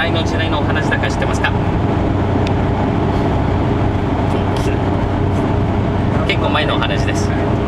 らいの時代のお話だか知ってますか？結構前のお話です。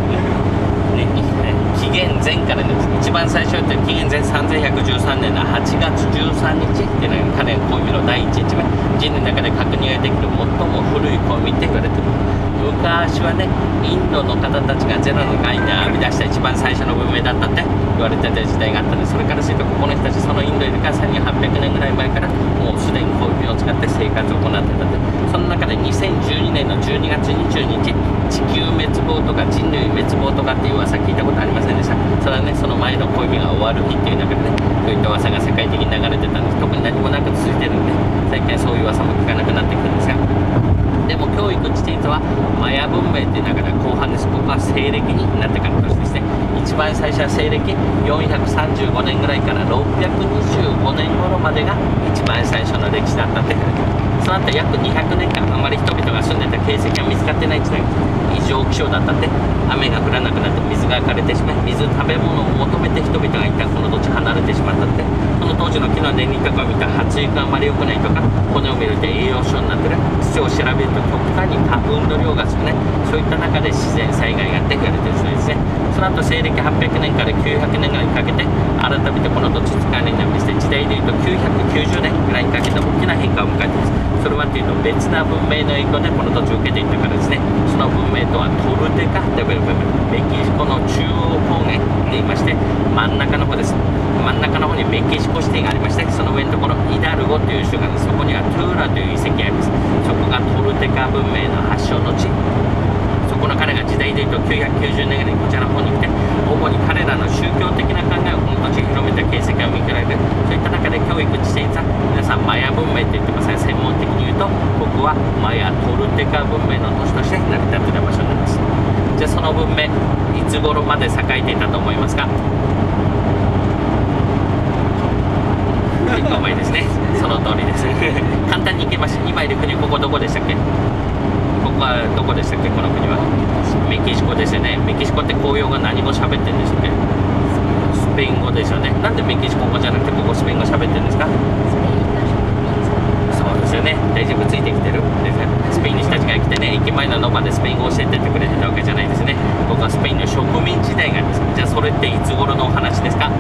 紀元前からね、一番最初って紀元前3113年の8月13日っていうのが彼の暦の第1日目、人類の中で確認ができる最も古い暦って言われてる。昔はね、インドの方たちがゼロの概念を編み出した一番最初の文明だったって言われてた時代があったんで、それからするとここの人たち、そのインドよりか1800年ぐらい前からもうすでに暦を使って生活を行ってたって。その中で2012年の12月22日、地球滅亡とか人類滅亡とかっていう噂聞いたことありませんでした？それはね、その前の暦が終わる日っていう中でね、こういった噂が世界的に流れてたんです。特に何もなく続いてるんで、最近そういう噂も聞かなくなってきてるんですが、でも教育地点はマヤ文明っていう中では後半です。ここは西暦になってからの年ですね。一番最初は西暦435年ぐらいから625年頃までが一番最初の歴史だったって書いてある。その後約200年間あまり人々が住んでた形跡が見つかってない時代、異常気象だったって、雨が降らなくなって水が枯れてしまい、食べ物を求めて人々が一旦この土地離れてしまったって。その当時の木の年輪とかを見たら発育があまり良くないとか、骨を見ると栄養症になってる、土を調べると極端に花粉の量が少ない、そういった中で自然災害があって言われてるそうですね。その後西暦800年から900年ぐらいにかけて改めてこの土地使われるようにして、時代でいうと990年ぐらいにかけて大きな変化を迎えています。それはというと別な文明の影響でこの土地を受けていったからですね。その文明とはトルテカと呼ばれる部分、メキシコの中央方言と言いまして、真ん中の方です。真ん中の方にメキシコシティがありまして、その上のところイダルゴという州があります。そこにはトゥーラという遺跡があります。そこがトルテカ文明の発祥の地。そこの彼が時代でいうと990年ぐらいにこちらの方に来て、主に彼らの宗教的な考えをこの土地に広めた形跡が見受けられる。そういった中で教育地点は皆さんマヤ文明って言ってますが、専門的に言うとここはマヤトルテカ文明の都市として成り立っていた場所になります。じゃあその文明いつ頃まで栄えていたと思いますか？結構前ですね。その通りです。簡単にいきましょう。今いる国、ここどこでしたっけ？ここはどこでしたっけ？この国はメキシコですよね。メキシコって公用語何語喋ってるんですっけ？スペイン語ですよね。なんでメキシコ語じゃなくてここスペイン語喋ってるんですか？そうですよね。大丈夫、ついてきてるですよ。スペインの人たちが来てね、駅前のノバでスペイン語を教えてってくれてたわけじゃないですね。ここはスペインの植民時代があります。じゃあそれっていつ頃のお話ですか？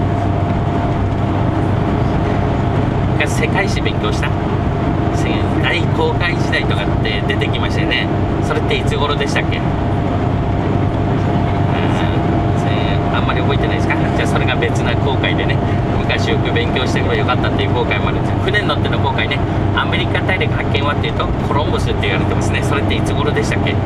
世界史勉強した大航海時代とかって出てきましたよね。それっていつ頃でしたっけ？あんまり覚えてないですか？じゃあそれが別な航海でね、昔よく勉強してよかったっていう航海もあるんですよ。船に乗っての航海ね。アメリカ大陸発見はっていうとコロンブスって言われてますね。それっていつ頃でしたっけ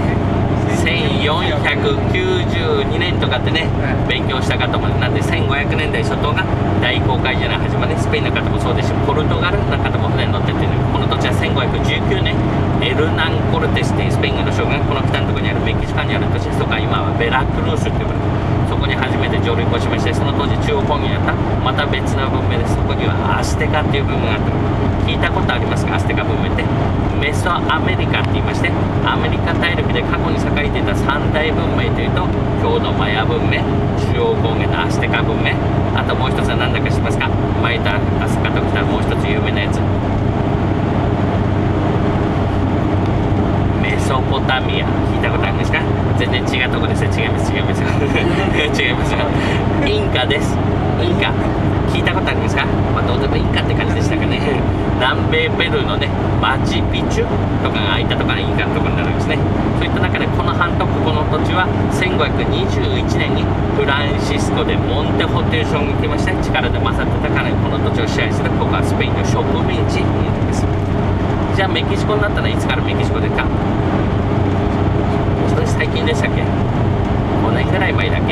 ？1492年とかってね、勉強した方もなんで1500年代初頭が大航海時代の始まり、スペインの方もそうですし、ポルトガルの方も船に乗ってて、ね、この土地は1519年エルナン・コルテスっていうスペインの将軍がこの北のところにあるメキシコにある土地とか、今はベラクルースって呼ばれて、そこに初めて上陸をしまして、その当時中央方言やったまた別な文明です。そこにはアステカっていう文明があった。聞いたことありますか？アステカ文明ってメソアメリカって言いまして、アメリカ大陸で過去に栄えていた三大文明というと今日のマヤ文明、中央方言のアステカ文明、あともう一つは何だか知りますか？前田アスカときたらもう一つ有名なやつ、メソポタミア、聞いたことあるんですか？全然違うとこですよ。違います違います違いますよ。インカです。インカ聞いたことありますか？まあどうでもインカって感じでしたかね。南米ペルーのね、マチュピチュとかが空いたとかインカのところになるんですね。そういった中でこの半島、この土地は1521年にフランシスコでモンテホという将軍が来まして、力で勝ってたからこの土地を支配する、ここはスペインの植民地になります。じゃあメキシコになったのはいつからメキシコですか？それ最近でしたっけ？5年ぐらい前だっけ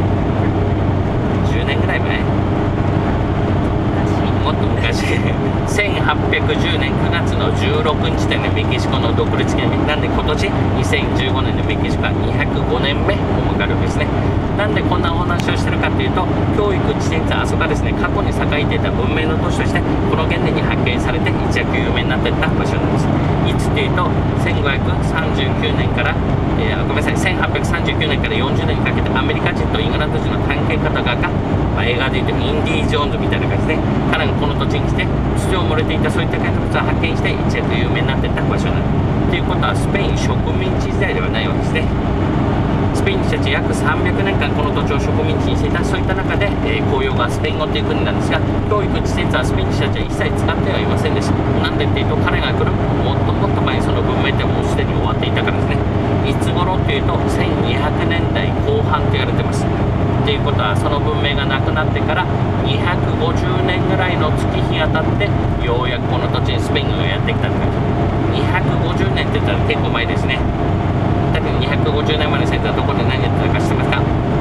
？10年ぐらい前？もっと昔1810年9月の15 16日でねメキシコの独立記念日なんで、今年2015年のメキシコは205年目を迎えるんですね。なんでこんなお話をしてるかというと、教育地点あそこはですね、過去に栄えていた文明の都市としてこの現年に発見されて一躍有名になっていった場所なんです。いつというと1539年から、ごめんなさい、1839年から40年にかけてアメリカ人とイングランド人の探検家が、映画でいうとインディ・ージョーンズみたいな感じで、彼がこの土地に来て土を漏れていたそういった建築物を発見して一躍有名になっていった場所なんです。ということはスペイン植民地時代ではないわけですね。スペイン人たち約300年間この土地を植民地にしていた、そういった中で、公用がスペイン語という国なんですが、教育施設はスペイン人たちは一切使ってはいませんでした。なんでっていうと、彼が来るもっともっと前にその文明ってもうすでに終わっていたからですね。いつ頃というと1200年代後半と言われてます。ということはその文明がなくなってから250年ぐらいの月日が経って、ようやくこの土地にスペインがやってきたって感じ。250年って言ったら結構前ですね。だけど250年前の先生はどこで何やってたか知ってますか？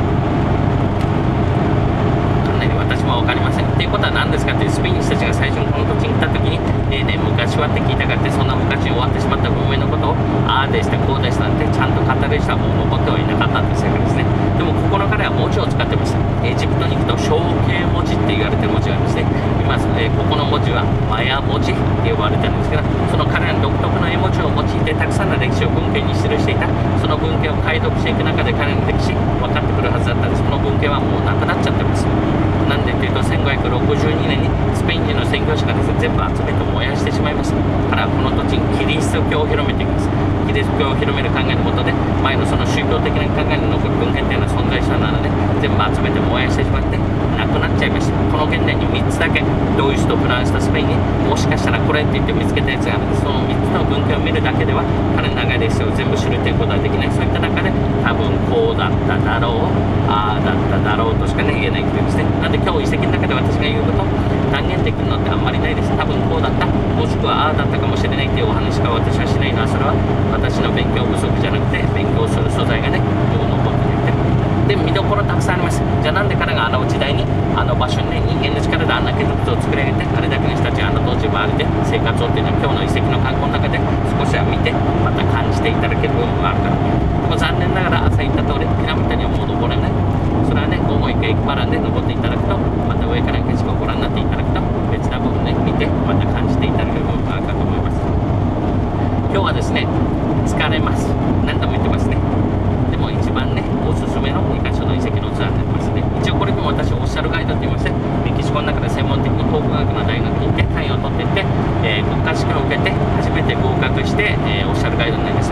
私も分かりません。ということは何ですかっていう、スペイン人たちが最初にこの土地に来た時に昔はって聞いたかって、そんな昔に終わってしまった文明のことをああでしたこうでしたってちゃんと語る人はもう残ってはいなかったんですからですね。でもここの彼は文字を使ってました。エジプトに行くと象形文字って言われてる文字があるんですね。今、ここの文字はマヤ文字って呼ばれてるんですけど、その彼らの独特の絵文字を用いてたくさんの歴史を文献に記していた。その文献を解読していく中で彼の歴史分かってくるはずだったんです。その文献はもうなくなっちゃってます。なんでというと1562年にスペイン人の宣教師がですね、全部集めて燃やしてしまいます。からこの土地にキリスト教を広めていきます。キリスト教を広める考えのもとで、前のその宗教的な考えに残る文献というのは存在したので、全部集めて燃やしてしまってなくなっちゃいました。この現代に3つだけ、ドイツとフランスとスペインにもしかしたらこれって言って見つけたやつがあるんです。その3つの文献を見るだけでは彼の長い歴史を全部知るということはできない。そういった中で多分こうだっただろう、ああだっただろうとしかね言えないというですね。なんで今日遺跡の中で私が言うこと断言できるのってあんまりないです。多分こうだった、もしくはああだったかもしれないというお話しか私はしないのは、それは私の勉強不足じゃなくて勉強する素材がねもう残っていて、で見どころたくさんあります。じゃあなんで彼があの時代にあの場所にね人間の力であんな建築物を作り上げて、あれだけの人たちがあの当時周りで生活をっていうのは今日の遺跡の観光の中で少しは見てまた感じていただける部分があるから。でも残念ながら朝言った通りピラミッドにはもう登れない。それはね、重いかエクバランで登っていただくと、また上から景色をご覧になっていただくと別な部分ね見てまた感じていただける部分があるかと思います。今日はですね疲れます。何度も言ってますね。でも一番ねおすすめの2カ所の遺跡のツアーになりますね。一応これでも私オフィシャルガイドと言いまして、メキシコの中で専門的に考古学の大学に行って単位を取っていって、国家試験を受けて初めて合格して、オフィシャルガイドになりました。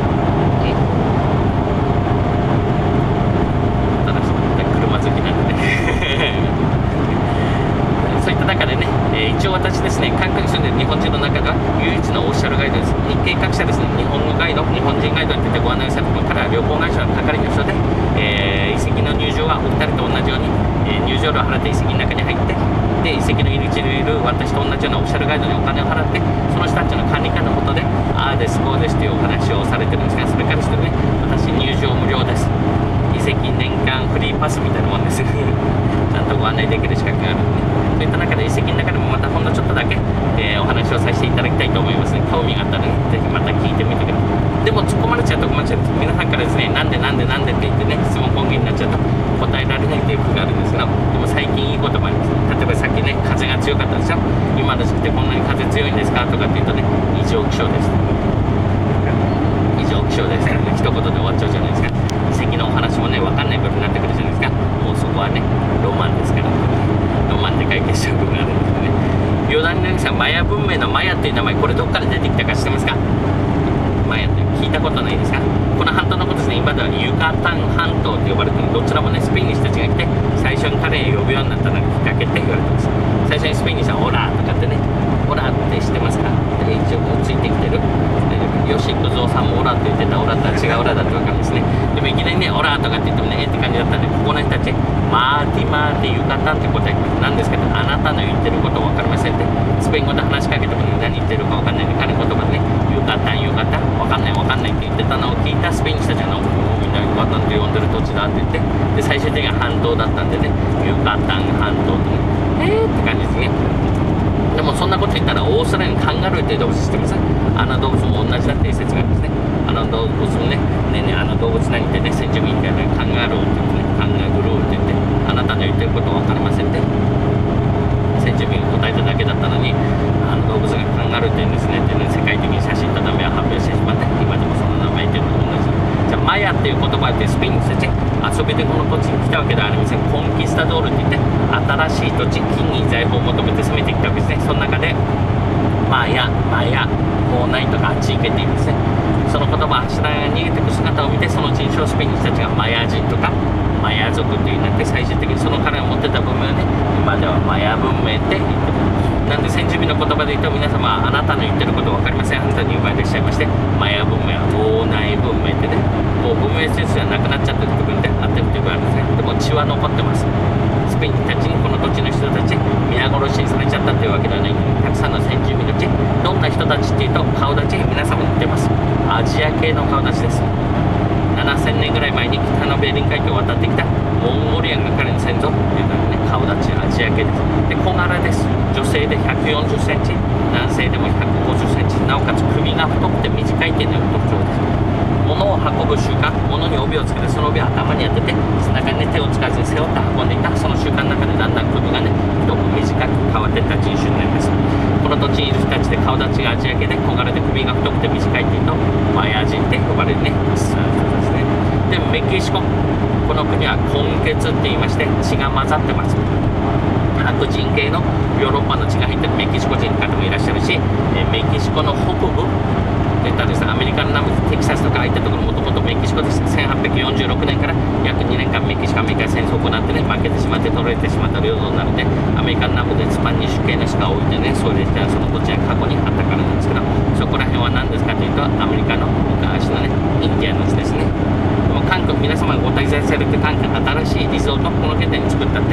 車好きなんでねそういった中でね、一応私ですね、韓国に住んでいる日本人の中では唯一のオフィシャルガイドです。日系各社ですね、日本語ガイド、日本人ガイドに出てご案内されても、彼は旅行会社の係の人で、遺跡の入場はお二人と同じように、入場料を払って遺跡の中に入って、で遺跡の入り口にいる私と同じようなオフィシャルガイドにお金を払って、その人たちの管理下のことでああですこうですというお話をされてるんですが、それからしてね、私入場無料です。遺跡年間フリーパスみたいなもんですちゃんとご案内できる資格があるんで、そういった中で遺跡の中でもまたほんのちょっとだけ、お話をさせていただきたいと思いますね。興味があったらね、ぜひまた聞いてみてください。でも突っ込まれちゃうと困っちゃうんです。皆さんからですね、なんでなんでなんでって言ってね、質問根源になっちゃうと答えられないという句があるんですが、でも最近いいこともあります。例えばさっきね、風が強かったでしょ。今の時期ってこんなに風強いんですかとかって言うとね、異常気象です。異常気象ですからね、一言で終わっちゃうじゃないですか。遺跡のお話もね、分かんない部分になってくるじゃないですか。もうそこはね、ロマンですから、ロマンで解決しちゃう部分があるんですけどね。余談になりますが、マヤ文明のマヤっていう名前、これどっから出てきたか知ってますか？マヤって聞いたことないですか？この半島のことですね、今ではユカタン半島と呼ばれている、どちらもね、スペインの人たちが来て、最初に彼を呼ぶようになったのがきっかけって言われてます。最初にスペインにしたらオラーとかってね、オラーって知ってますか？一応ついてきてる。吉幾三さんもオラって言ってたオラとは違うオラだって分かるんですね。でもいきなりね、オラとかって言ってもねって感じだったんで、ここの人たち、マーティマーってユカタンって答えてなんですけど、あなたの言ってること分かりませんって、スペイン語で話しかけても、ね、何言ってるか分かんないんで、彼の言葉でね、ユカタンユカタン分かんない分かんないって言ってたのを聞いたスペインの人たちが、みんなユカタンって呼んでる土地だって言って、で最終的には半島だったんでね、ユカタン半島ってね、って感じですね。 でもそんなこと言ったらオーストラリアにカンガルーっていう動物知ってます？あの動物も同じだっていう説があるんですね。あの動物もね、ねえねえ、あの動物何ってね、先住民ってね、カンガルーって言ってね、カンガルーって言って、あなたの言ってること分かりませんって。先住民が答えただけだったのに、あの動物がカンガルーって言うんですねってね、世界的に写真と名前を発表してしまって、今でもその名前っていうのと同じ。じゃあマヤっていう言葉ってスペインの人たち遊びでこの土地に来たわけではありません。コンキスタドールって言って新しい土地、金銀財宝を求めて攻めてきたわけですね。その中でマヤ、もうないとかあっち行けって言うんですね。その言葉、白髪が逃げていく姿を見て、その人種をスペインの人たちがマヤ人とかマヤ族っていうなって、最終的にその彼が持ってた文明をね、今ではマヤ文明って言ってる。なんで先住民の言葉で言うと、皆様あなたの言ってること分かりません、あなたに言う前でしちゃいまして、マヤ文明は脳内文明ってね、もう文明説がなくなっちゃってる部分であってるということなんですね。でも血は残ってます。スペインたちにこの土地の人たち皆殺しにされちゃったというわけではない。たくさんの先住民たち、どんな人たちっていうと、顔立ち皆様似てます。アジア系の顔立ちです。7000年ぐらい前に北のベーリン海峡を渡ってきたモンゴリアンが彼の先祖っていうのはね、顔立ちアジア系です。で、小柄です。女性で140センチ、男性でも150センチ、なおかつ首が太くて短いっていうのが特徴です。物を運ぶ習慣、物に帯をつけてその帯を頭に当てて背中に、ね、手を使わずに背負って運んでいた、その習慣の中でだんだん首がね太く短く変わっていった人種になります。この土地にいる人たちで顔立ちがアジア系で小柄で首が太くて短いっていうとマヤ人って呼ばれるね人ですね。でメキシコ、この国は混血って言いまして血が混ざってます。白人系のヨーロッパの血が入ってるメキシコ人の方もいらっしゃるし、メキシコの北部って言ったらですね、アメリカの南部テキサスとかああいったところもともとメキシコです。1846年から約2年間メキシコアメリカ戦争を行ってね、負けてしまって取られてしまった領土なので、アメリカの南部でスパニッシュ系の人が多いんでね、それでその土地が過去にあったからなんですけど、そこら辺は何ですかというと、アメリカの昔のねインディアンの地ですね。韓国、皆様がご滞在されて韓国新しいリゾート、この現代に作ったって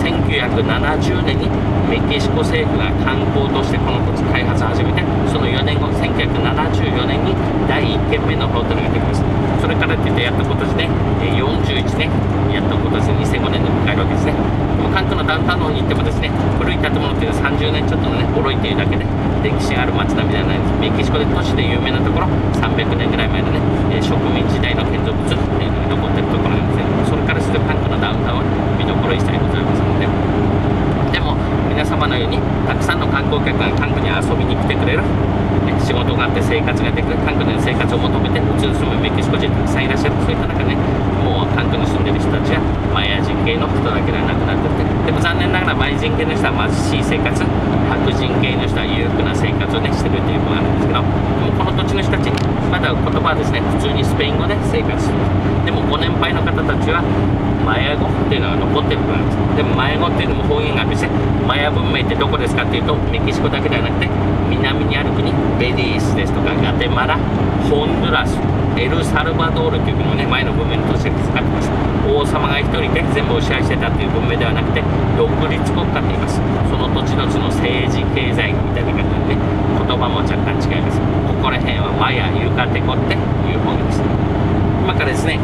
1970年にメキシコ政府が観光としてこの土地開発を始めて、その4年後1974年に第1軒目のホテルができます。それからって言ってやっと今年ね41年、やっと今年2005年で迎えるわけですね。でも韓国のダウンタウンの方に行ってもですね、古い建物っていうのは30年ちょっとのねボロいっていうだけで歴史がある街並みではないんです。メキシコで都市で有名なところ、300年ぐらい前のね植民時代の建造物っていうのが残ってるところなんですね。それからすると韓国のダウンタウンは見どころ一切ございませんので、でも皆様のようにたくさんの観光客が韓国に遊びに来てくれる、仕事があって生活ができる、韓国での生活を求めて移り住むメキシコ人たくさんいらっしゃる。そういった中ね、もう韓国に住んでる人たちがマヤ人系の人だけではなくなっていて、でも残念ながらマヤ人系の人は貧しい生活、白人系の人は裕福な生活をねしてるっていうのがあるんですけど、でもこの土地の人たちまだ言葉はですね普通にスペイン語で生活する。でもご年配の方たちはマヤ語っていうのが残ってることなんです。でもマヤ語っていうのも方言があって、マヤ文明ってどこですかっていうと、メキシコだけではなくて南にある国、ベリースですとかガテマラ、ホンドゥラス、エルサルバドールという国もね前の文明の都市で使ってます。王様が一人で全部を支配してたっていう文明ではなくて独立国家って言います。その土地土地の政治経済みたいな感じでね、言葉も若干違います。ここら辺はマヤユカテコっていう方言です。今からですね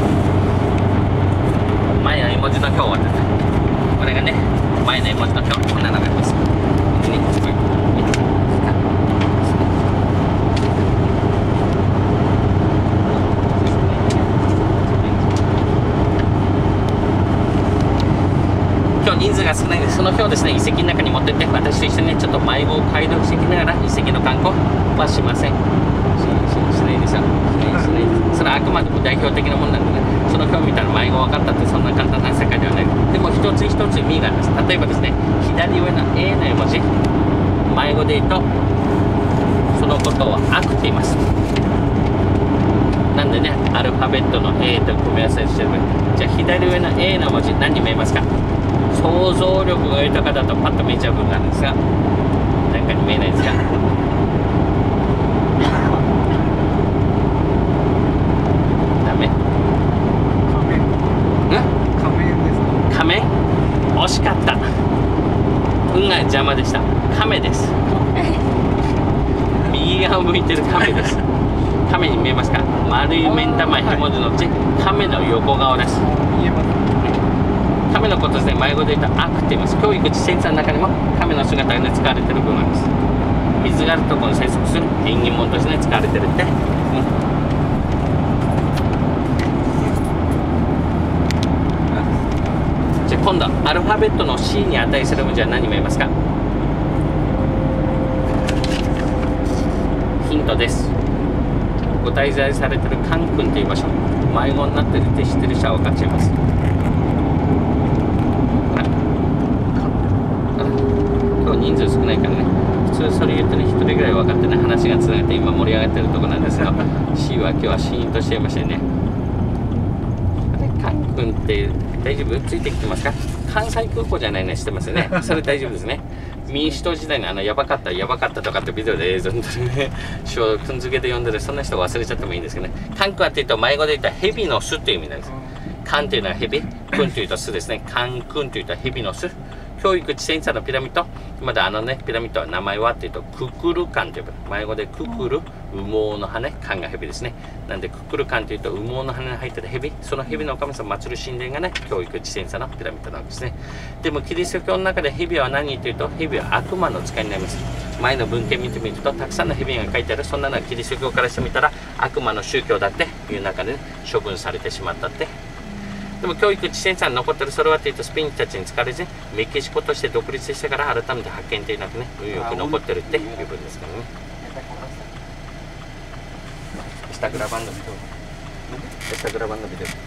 マヤ絵文字の表を渡す。これがねマヤの絵文字の表、こんなのがあります。今日人数が少ないので、その表をですね遺跡の中に持ってって私と一緒にねちょっと迷子を解読していきながら遺跡の観光はしません。しないですよ。それはあくまでも代表的なものなんでね、その表を見たら迷子分かったってそんな簡単な世界ではない。でも一つ一つ意味があります。例えばですね、左上の A の絵文字、迷子で言うとそのことを悪って言います。なんでねアルファベットの A と組み合わせしてる。じゃあ左上の A の文字何に見えますか？想像力が豊かだとパッと見えちゃう部分なんですが、何かに見えないですか？ダメ？仮面？惜しかった。運が邪魔でした。亀です。右側を向いてる亀です。亀に見えますか？丸い目ん玉ひも字のうち亀の横顔です。 亀のことですね、迷子で言うと悪って言います。教育地センサーの中にも亀の姿がね使われてる部分なんです。水があるところに生息する縁起物としてね使われてるって、じゃあ今度アルファベットの C に値する文字は何に見えますか？ヒントです。ご滞在されてるカン君という場所、迷子になってるって知ってる人は分かっちゃいます。今日人数少ないからね、普通それ言ってね、1人ぐらい分かってね、話がつながって今盛り上がってるところなんですが、C は今日はシーンとしちゃいましたよね。カン君って大丈夫？ついてきてますか？関西空港じゃないの知ってますよね。それ大丈夫ですね。民主党時代のやばかったとかってビデオで映像に撮るね、書をくんづけで読んでる、そんな人忘れちゃってもいいんですけどね。カンクはっていうと、迷子で言ったら蛇の巣という意味なんです。カンというのは蛇、クンというと巣ですね。カンクンというと蛇の巣。教育地センサーのピラミッド、まだピラミッドは名前はっていうと、ククルカンという迷子でククル、羽毛の羽、カンが蛇ですね。なんでククルカンというと、羽毛の羽に入ってる蛇、その蛇の神様を祀る神殿がね、教育地センサーのピラミッドなんですね。でもキリスト教の中で蛇は何というと、蛇は悪魔の使いになります。前の文献見てみると、たくさんの蛇が書いてある。そんなのはキリスト教からしてみたら悪魔の宗教だっていう中で、ね、処分されてしまったって。でも教育地センサーに残ってる、それはというとスペインたちに使われず、メキシコとして独立してから改めて発見というなくね、運よく残ってるっていう部分ですからね。Está grabando video. Está grabando video. じ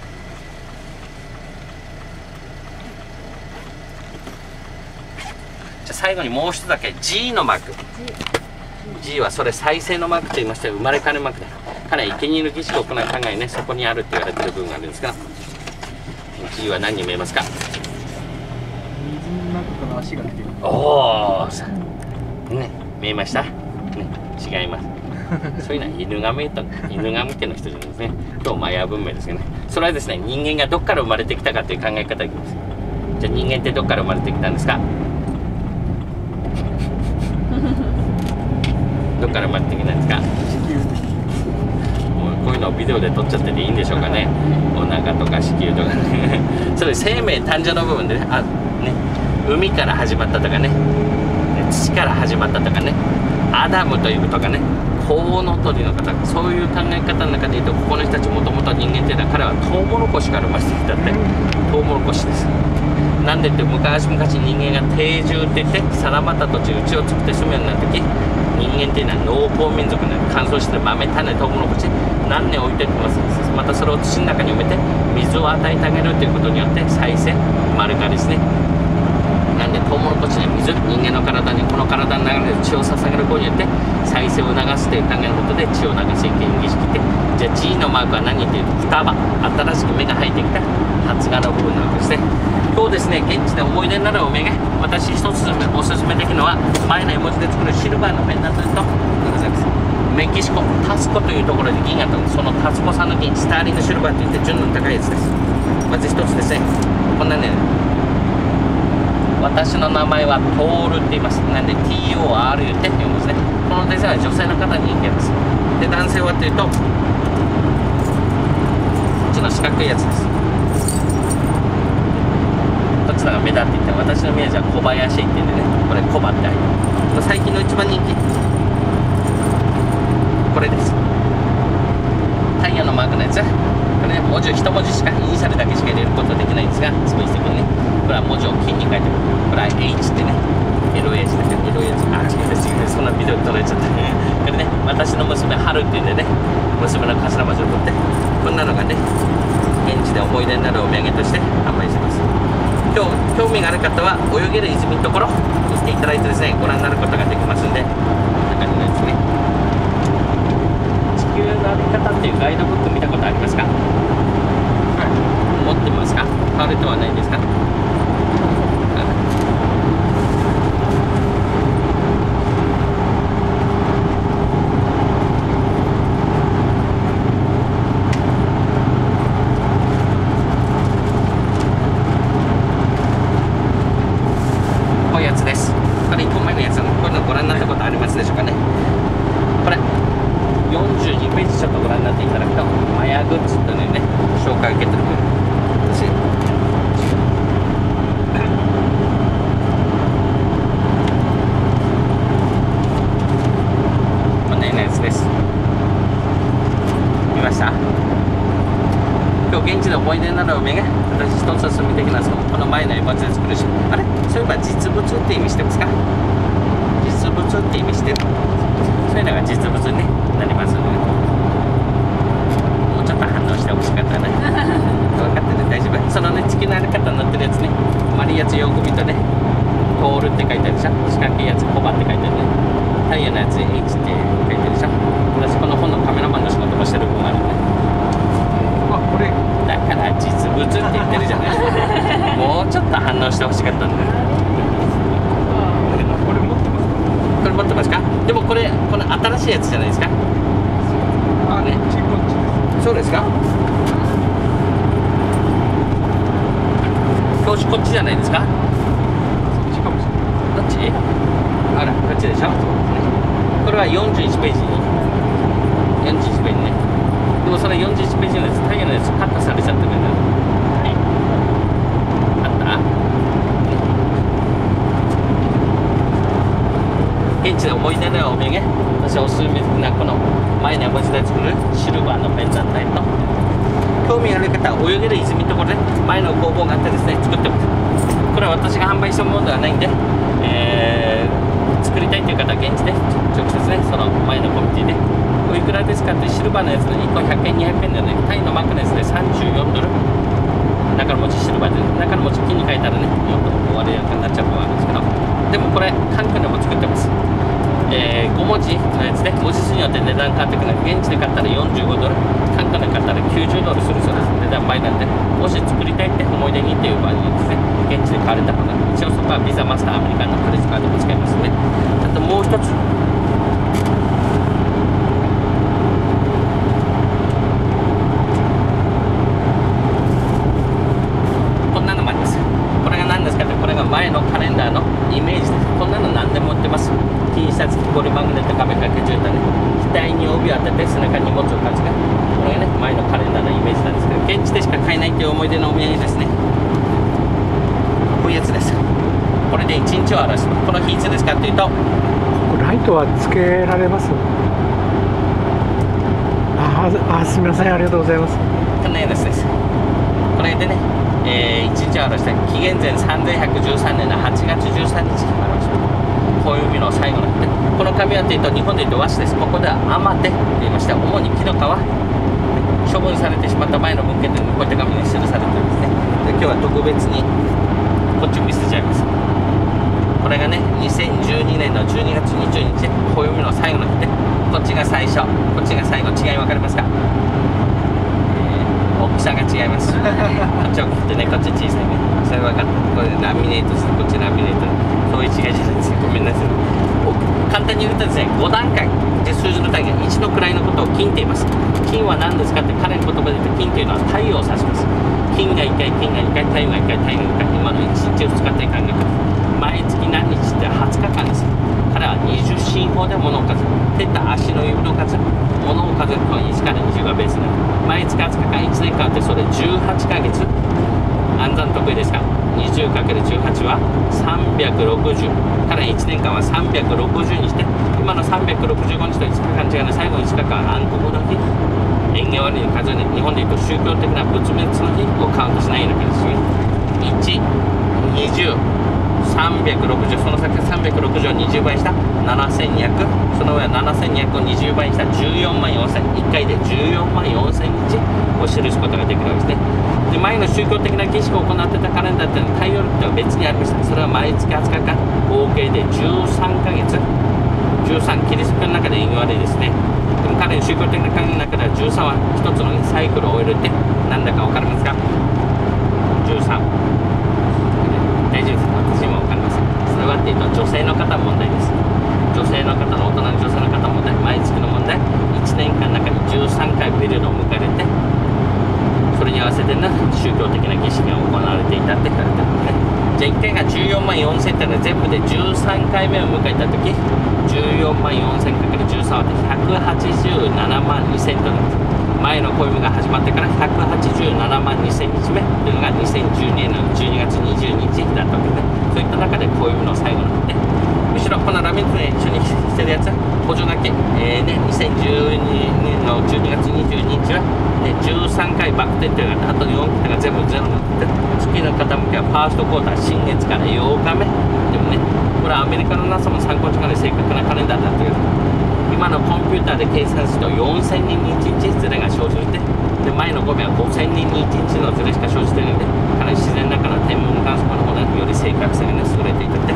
ゃあ最後にもう一つだけ G のマーク。G はそれ再生のマークと言いまして生まれ変わるマークで、彼は生贄の儀式を行う考えね、そこにあるって言われてる部分があるんですが、G は何に見えますか？ 水の中から足が出てる。 おお、ね、見えました？ね、違います。そういうのは犬神家の人じゃないですね。とマヤ文明ですよね。それはですね、人間がどっから生まれてきたかという考え方がいきます。じゃあ人間ってどっから生まれてきたんですか？どっから生まれてきたんですか？こういうのをビデオで撮っちゃってていいんでしょうかね。お腹とか子宮とかね。それ生命誕生の部分でね、海から始まったとかね、土から始まったとかね、アダムというとかね、コウノトリの方、そういう考え方の中で言うと、ここの人たちもともと人間っていうのは、彼はトウモロコシから生まれてきたって、トウモロコシです。なんでって昔々人間が定住って言って定まった土地、家を作って住むようになった時、人間っていうのは農耕民族なので、乾燥してる豆、種、トウモロコシ何年置いておきます。またそれを土の中に埋めて水を与えてあげるということによって再生丸かですね。なんでトウモロコシに水、人間の体にこの体の流れで血を捧げることによって再生を促すという考えのことで血を流す意見儀式って、じゃあ G のマークは何っていうと、双葉、新しく芽が生えてきた発芽の部分なんですね。今日ですね、現地で思い出になるお土産、私一つおすすめできるのは、前の絵文字で作るシルバーのペンダントとメキシコタスコというところで銀がとる、そのタスコ産の銀、スターリングシルバーといって純度の高いやつです。まず一つですね、こんなね、私の名前はトールって言います。なんで TOR って読むんですね。このデザインは女性の方に人気です。で、男性はというと、こっちの四角いやつです。どちらが目立っていて、私の名字は小林って言うんでね、これコバってある。最近の一番人気、これです。タイヤのマークのやつ。これね、文字を一文字しか、イニシャルだけしか入れることできないんですが、スペース的にね、これは文字を金に書いてる。これは H ってね、LH だけど、LH、違うです、違うです、そんなビデオ撮られちゃったね。これね、私の娘、春っていうんでね、娘の頭文字を取って、こんなのがね、現地で思い出になるお土産として販売してます。今日、興味がある方は、泳げる泉のところに来ていただいてですね、ご覧になることができますんで、こんな感じなんですね。地球の歩き方っていうガイドブック見たことありますか？持ってますか？買われてはないですか？こういうやつです。これ1本前のやつなの。こういうのご覧になったことありますでしょうかね。これ42ページちょっとご覧になっていただくと、マヤグッズというね、紹介を受けてる分、私現地で思い出になるお土産、私一つ進み的なこの前の絵文字で作るし、あれそういえば実物って意味してますか？実物って意味してる。そういうのが実物に、ね、なりますので、もうちょっと反応してほしかったね。分かってる、大丈夫。そのね、地球の歩き方になってるやつね、丸いやつよく見てね、ポールって書いてあるでしょ。四角いやつコバって書いてあるね。タイヤのやつ H って書いてあるでしょ。私この本のカメラマンの仕事もしてる分があるね。 これだから実物って言ってるじゃない。もうちょっと反応してほしかったんだよ。 これ持ってますか？ これ持ってますか？でもこの新しいやつじゃないですか。 あ、ね、こっちです。 そうですか？表紙こっちじゃないですか？ そっちかもしれない。 どっち？あら、こっちでしょ。これは41ページに41ページね。でもそれ41ページのやつ、タイヤのやつカットされちゃってるんだよ。あった？現地で思い出のお土産、私おすすめなこの前の文字で作るシルバーのペンダントと、興味ある方は泳げる泉のところで前の工房があってですね、作ってます。これは私が販売したものではないんで、作りたいという方は現地で直接ね、その前のコミュニティでおいくらですかってシルバーのやつの1個100円200円でね、タイのマークのやつで34ドル、中の文字シルバーで、中の文字金に書いたらね、もっと終わるやつになっちゃうのがあるんですけど、でもこれ韓国でも作ってます。5文字のやつで文字数によって値段変わってくるので、現地で買ったら45ドル、韓国で買ったら90ドルするそうです。値段倍なんで、もし作りたいって思い出にっていう場合にですね、現地で買われた方が、一応そこはビザマスターアメリカのクレジットカードも使いますね。あともう一つ、こんなのもあります。これが何ですかって、これが前のカレンダーのイメージです。こんなの何でも売ってます。T シャツ、木こりマグネット、壁掛け絨毯ね、額に帯を当てて背中に荷物を担ぐ。これがね、前のカレンダーのイメージなんですけど、現地でしか買えないっていう思い出のお土産ですね。こういうやつです。これで1日を表します。この日いつですかっていうと、 ライトはつけられます？すみません、ありがとうございます。 こんなやつです。これでね、1日を表して紀元前3113年の8月13日に表します。暦の最後の日で、この紙はというと日本でいうと和紙です。ここでは天手と言いまして、主に木の皮、処分されてしまった前の文献で、こういった紙に記されてるんですね。で今日は特別にこっちを見せちゃいます。これがね、2012年の12月22日、暦の最後の日で、こっちが最初、こっちが最後、違い分かりますか？大きさが違います。こっち大きくてね、こっち小さいね。それ分かった。これラミネートする、こっちラミネート。そういう違いじゃないですよ。ごめんなさい。簡単に言うとですね、5段階で数字の単位が1の位のことを金って言います。金は何ですかって彼の言葉で言うと、金というのは太陽を指します。金が1回、金が2回、太陽が1回、太陽が2回、今の1日を使って考えます。毎月何日って20日間です。彼は20進法で物を数え、手と足の指の数、物を数えると1から20がベースになる。毎月20日間、1年間ってそれ18ヶ月。暗算得意ですか？ 20×18 は360から1年間は360にして、今の365日と5日間違うね、最後の5日間は暗黒の日、縁起悪いの数えね、日本でいうと宗教的な仏滅の日をカウントしないような形で、1、20、360、その先は360を20倍した7200、その上は7200を20倍した14万4000、1回で14万4000日を記すことができるわけですね。で、前の宗教的な儀式を行ってたカレンダーっていうのは太陽暦とは別にありました。それは毎月20日間、合計で13ヶ月、13、キリスト教の中で縁起悪いですね。でも彼の宗教的な考えの中では13は一つの、ね、サイクルを終えるって何だか分かりますか？ 13、大丈夫です。私も分かります。それはっていうと女性の方問題です。女性の方の大人の女性の方問題、毎月の問題、1年間の中に13回ピリオドを迎えれて、それに合わせてな宗教的な儀式が行われていたって書かれてるので、じゃあ1回が14万4000ってのは全部で13回目を迎えた時、14万4000かける13は187万2000となります。前の暦が始まってから187万2000日目というのが2012年の12月22日だったわけで、そういった中で暦の最後の日で、むし後ろこのラミネートで一緒にしてるやつ補助だけ、2012年の12月22日は、13回バク転というのがあと4桁が全部ゼロになって月の傾きはファーストクォーター新月から8日目でもね、これはアメリカの NASA も参考に正確なカレンダーになっている。今のコンピューターで計算すると4000人に1日ズレが生じて、で前の5秒は5000人に1日のズレしか生じているので、かなり自然の中の天文観測の方がより正確性が、優れているって、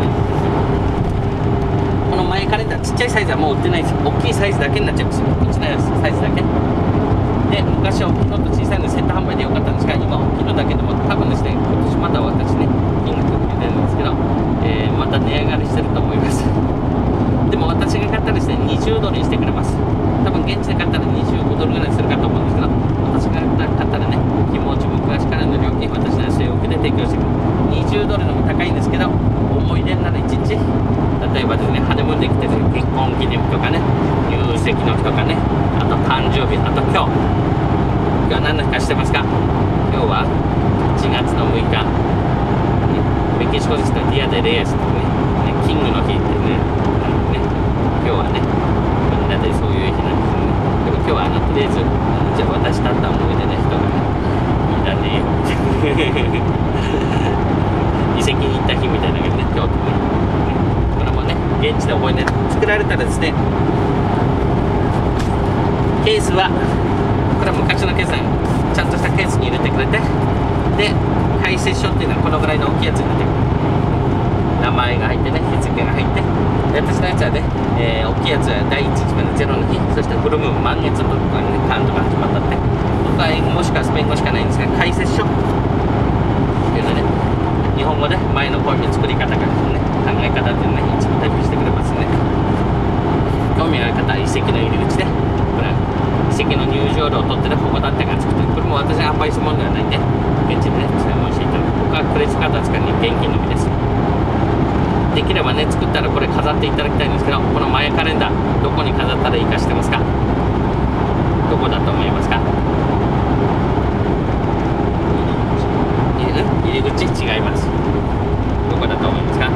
この前カレンダーちっちゃいサイズはもう売ってないです。大きいサイズだけになっちゃいます。うちのサイズだけで、昔は大きいのと小さいのセット販売でよかったんですが、今大きいのだけでも多分ですね、今年まだ私ね金額売れてるんですけど、また値上がりしてると思います。でも私が買ったらですね、20ドルにしてくれます。多分現地で買ったら25ドルぐらいするかと思うんですけど、私が買ったらね、気持ち昔からの料金、私の据え置きで提供してくる。20ドルのも高いんですけど、思い出になる1日、例えばですね、ハネムーンで来てる結婚記念日とかね、入籍の日とかね、あと誕生日、あと今日は何の日か知ってますか？今日は1月の6日、メキシコですとディアデレイエスとね、キングの日ってね、今日はね、みんなでそういう日なんですよね。でも今日はとりあえず、じゃあ私だった思い出の人がね、いらねえよ遺跡に行った日みたいなのがね、京都ね。これもね、現地で覚えて作られたらですね、ケースは、これは昔のケースなんちゃんとしたケースに入れてくれて、で、解説書っていうのはこのぐらいの大きいやつに入れてくる。名前が入ってね、日付が入って、で私のやつはね、大きいやつは第1日目のゼロの日、そしてフルムーン満月のところにね、カウントが始まったって、僕は英語もしくはスペイン語しかないんですが、解説書っていうのね、日本語で前の暦の作り方からね、考え方っていうのをね、一部タイプしてくれますね。興味がある方は遺跡の入り口で、これは遺跡の入場料を取ってね、ここだってから作ってる。これも私が販売するものではないんで、現地でね、注文していただく。僕はクレジットカードを使うに現金のみです。できればね、作ったらこれ飾っていただきたいんですけど、このマヤカレンダー、どこに飾ったらいいか知ってますか？どこだと思いますか？入り口違います。どこだと思いますか？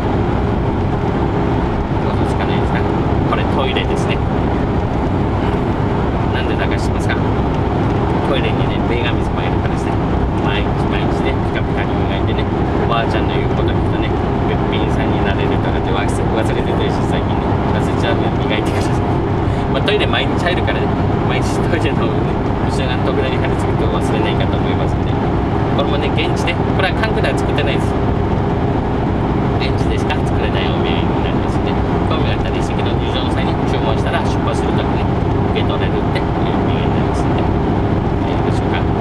どうつかないですか？これトイレですね。なんでだか知ってますか？トイレにね、女神様がいるからですね。毎日毎日ね、ピカピカに磨いてね、おばあちゃんの言うこと聞くとね、べっぴんさんになれるとかって忘れててるし、最近ね、忘れちゃうので磨いてください。まあ、トイレ毎日入るからね、毎日トイレの後ろが扉に貼り付けて忘れないかと思いますので、これもね、現地で、これは韓国では作ってないです。現地でしか作れないお土産になりますので、興味があったら遺跡の入場の際に注文したら出発するときに受け取れるっていうお土産になりますので、いいでしょうか。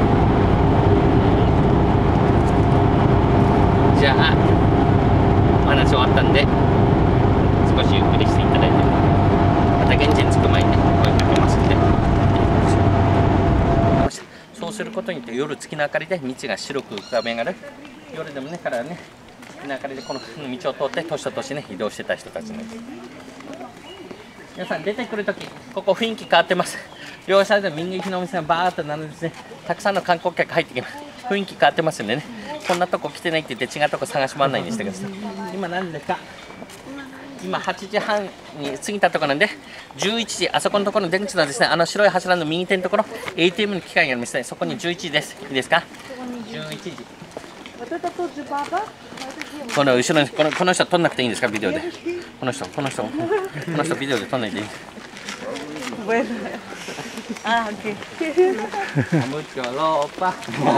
じゃあ、お話終わったんで、少しゆっくりしていただいて、また現地に着く前にね、声かけますんで。そうすることによって夜月の明かりで道が白く浮かび上がる。夜でもね、からね、月の明かりでこの道を通って年と年ね、移動してた人たちなんです。皆さん出てくるとき、ここ雰囲気変わってます。両サイドに民芸品のお店がバーっと並んでですね、たくさんの観光客入ってきます。雰囲気変わってますんでね、こんなとこ来てないって言って違うとこ探し回らないようにしてください。今何ですか？今8時半に過ぎたところなんで、11時、あそこのところの出口のですね、白い柱の右手のところ、ATM の機械がありますね、そこに11時です。いいですか？11時。この後ろにこの人撮んなくていいんですか？ビデオで。この人ビデオで撮んないでいい。 Ah, oke. Mucho ropa.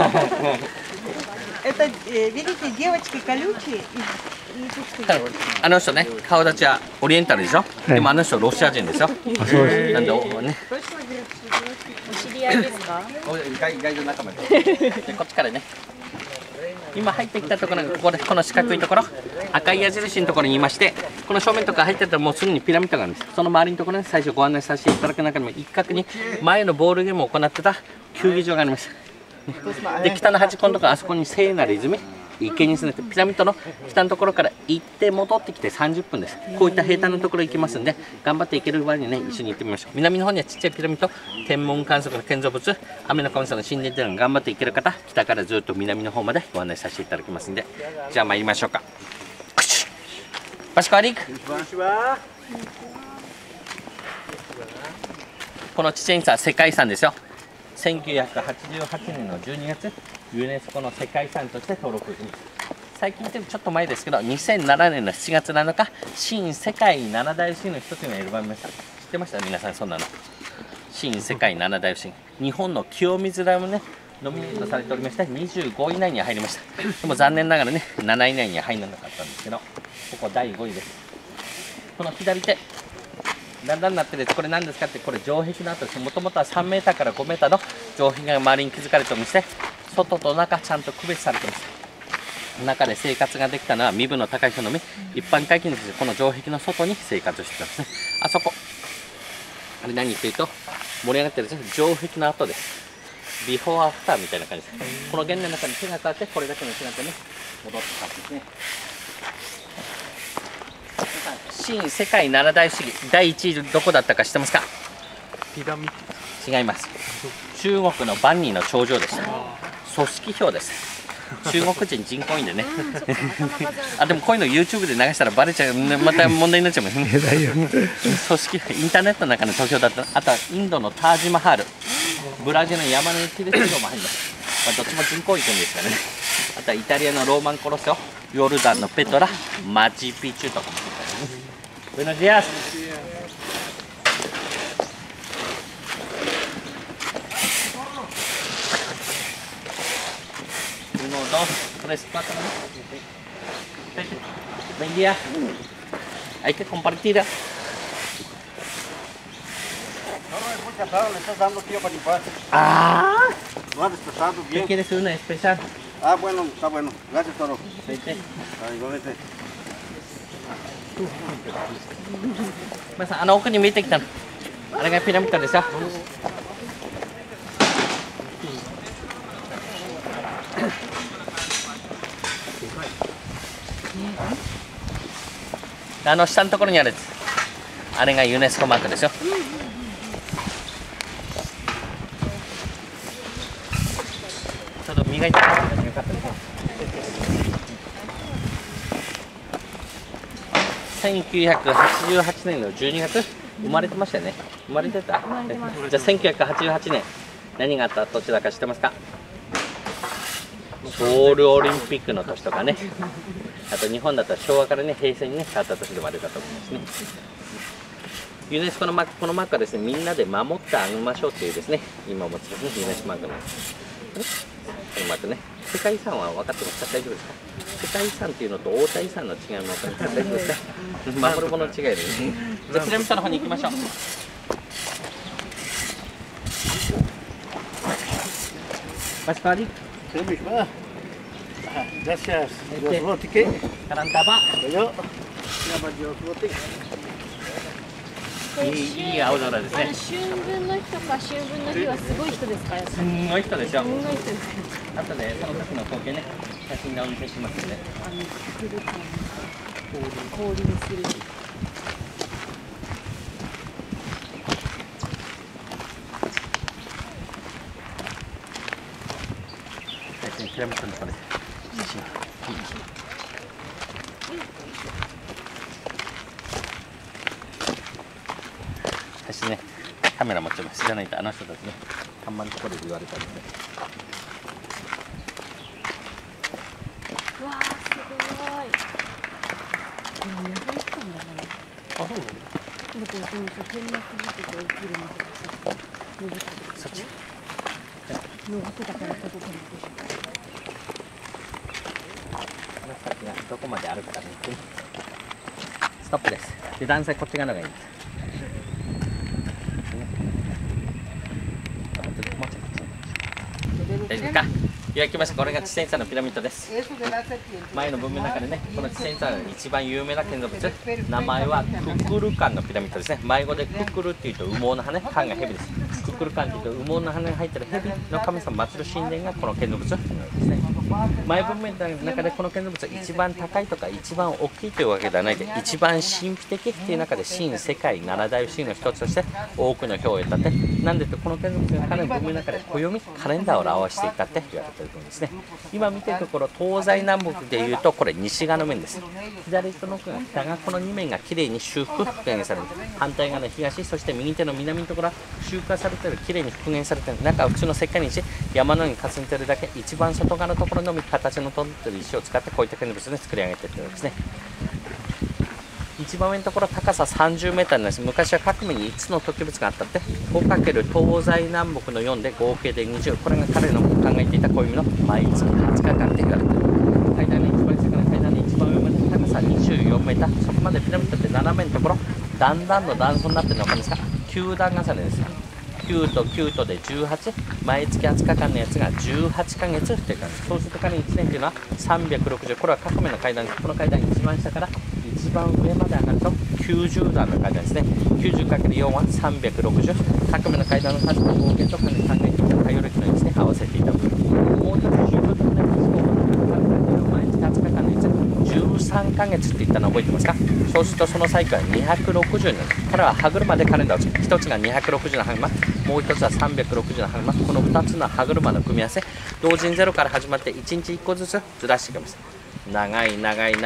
Это, видите, девочки колючие и пустые. あの人ね、顔立ちはオリエンタルでしょ、でもあの人ロシア人ですよ。 あ、そうです。 なんでね。 お知り合いですか？ 外の仲間で。でこっちからね。今入ってきたところがここでこの四角いところ、赤い矢印のところにいまして、この正面とか入ってたらもうすぐにピラミッドがあるんです。その周りのところに最初ご案内させていただく中にも一角に前のボールゲームを行ってた球技場があります。で北の端っこのところ、あそこに聖なる泉、池に住んでて、ピラミッドの北のところから行って戻ってきて30分です。こういった平坦なところ行きますんで、頑張って行ける場合にね、一緒に行ってみましょう。南の方にはちっちゃいピラミッド、天文観測の建造物、雨の神様の神殿というのが頑張って行ける方、北からずっと南の方までご案内させていただきますんで、じゃあ参りましょうか。 バシコアリーク。このチチェンイツァ世界遺産ですよ。1988年の12月、ユネスコの世界遺産として登録しました。最近ちょっと前ですけど、2007年の7月7日、新世界7大不思議の一つに選ばれました。知ってました皆さん、そんなの。新世界7大不思議。日本の清水寺もね、ノミネートされておりまして、25位以内に入りました。でも残念ながらね、7位以内には入らなかったんですけど、ここ第5位です。この左手、だんだんなってるやつ、これ何ですかって、これ城壁の跡です。もともとは3メーターから5メーターの城壁が周りに築かれておりまして、外と中ちゃんと区別されています。中で生活ができたのは身分の高い人のみ、一般会計の人、この城壁の外に生活してたんですね。あそこ、あれ何っていうと、盛り上がってるんです。城壁の跡です。ビフォーアフターみたいな感じです。この原年の中に手が変わって、これだけの手がね、戻ってたんですね。新世界7大不思議、第1位どこだったか知ってますか？ ピラミッ違います。中国の万里の長城でした。組織票です。中国人人口いいんでね。あ、でもこういうの YouTube で流したらバレちゃう、また問題になっちゃいますね。組織インターネットの中の投票だった。あとはインドのタージマハール、ブラジルの山の雪でも入ります。どっちも人口いい国ですからね。あとはイタリアのローマンコロッセオ、ヨルダンのペトラ、マチュピチュとかも入ってますね。Buenos días. Uno, dos, tres, cuatro. Buen día. Hay que compartir. No, no es muy cansado, le estás dando tío para limpar. Ah. No has despertado ¿Qué bien. quieres una especial? Ah, bueno, está bueno. Gracias, Toro. Vete. Ah, igualmente. まあさ、あの奥に見えてきたの。あれがピラミッドですよ。あの下のところにあるやつ。あれがユネスコマークですよ。ちょっと磨いてもらったらよかったですよ。1988年の12月生まれてましたよね。生まれてた。じゃあ1988年何があったどちらか知ってますか？ソウルオリンピックの年とかね。あと日本だったら昭和からね平成にね変わった年で生まれたと思いますね。ユネスコのマーク、このマークはですね、みんなで守ってあげましょうっていうですね、今お持ちですね、ユネスコマークなんです。このマークね、世界遺産は分かってますか？大丈夫ですか？世界遺産っていうのと大田遺産の違いも分かりますか？大丈夫ですか？守るものの違いですね。じゃあピラミッドの方に行きましょう。バスカリ Terima kasih. Gracias. Dos roti qué? カランタバ Yo. Siapa dos roti? いい青空ですね。 春分の日とか秋分の日はすごい人ですか？ すんごい人でしょ。 すごい人です。 あとでその時の光景ね、写真でお見せしますので。 氷にする。 ピラミッドのところで写真。私ね、カメラ持ってます。じゃないとあの人たちね、看板のところで言われたんでね。 わあ、すごい。 あ、そうなの？ だからその天幕のところ来るのとかさ、登ったりそっち。 の後だからそこからこの先がどこまで歩くかね。ストップです。で、段差こっち側のがいいです。大丈夫か？焼きました。これがチチェンイツァのピラミッドです。前の文明の中でね、このチチェンイツァの一番有名な建造物、名前はククルカンのピラミッドですね。迷子でククルっていうと羽毛の羽、カンが蛇です。ククルカンっていうと羽毛の羽が入ってる蛇の神様を祀る神殿がこの建造物ですね。 前文面の中でこの建造物は一番高いとか一番大きいというわけではないで、一番神秘的っていう中で新世界七大不思議の一つとして多くの票を得たって、なんでってこの建造物がかなり文明の中で暦カレンダーを表していたって言われているんですね。今見ているところ東西南北でいうとこれ西側の面です。左手の奥が北側、この2面がきれいに修復復元される。反対側の東、そして右手の南のところは修復されている、きれいに復元されている。中は普通の石灰にし山のようにかすんでいるだけ、一番外側のところのみ形の取っている石を使ってこういった建造物で作り上げていってるんですね。一番上のところ高さ30メーターなんです。昔は各面に5つの突起物があったって 5× 東西南北の4で合計で20、これが彼の考えていた暦の毎月20日間って言われている。階段の一番下から階段の一番上まで高さ24メーター、そこまでピラミッドって斜めのところ段々の段層になってるの分かりますか。9段重ねです。9と9とで18、毎月20日間のやつが18ヶ月っていう感じ。そうすると彼1年っていうのは360、これは各面の階段です。この階段一番下から一番上まで上がると90段の階段ですね。90×4 は360、各面の階段の数の合計と考えていた太陽暦のですね、合わせていた部分。もう一つ重要な毎月20日間のやつ13ヶ月って言ったの覚えてますか。そうするとそのサイクルは260になる。これは歯車でカレンダーを作る。一つが260の歯車、もう一つは360の歯車。この2つの歯車の組み合わせ、同時に0から始まって1日1個ずつずらしていきます。長い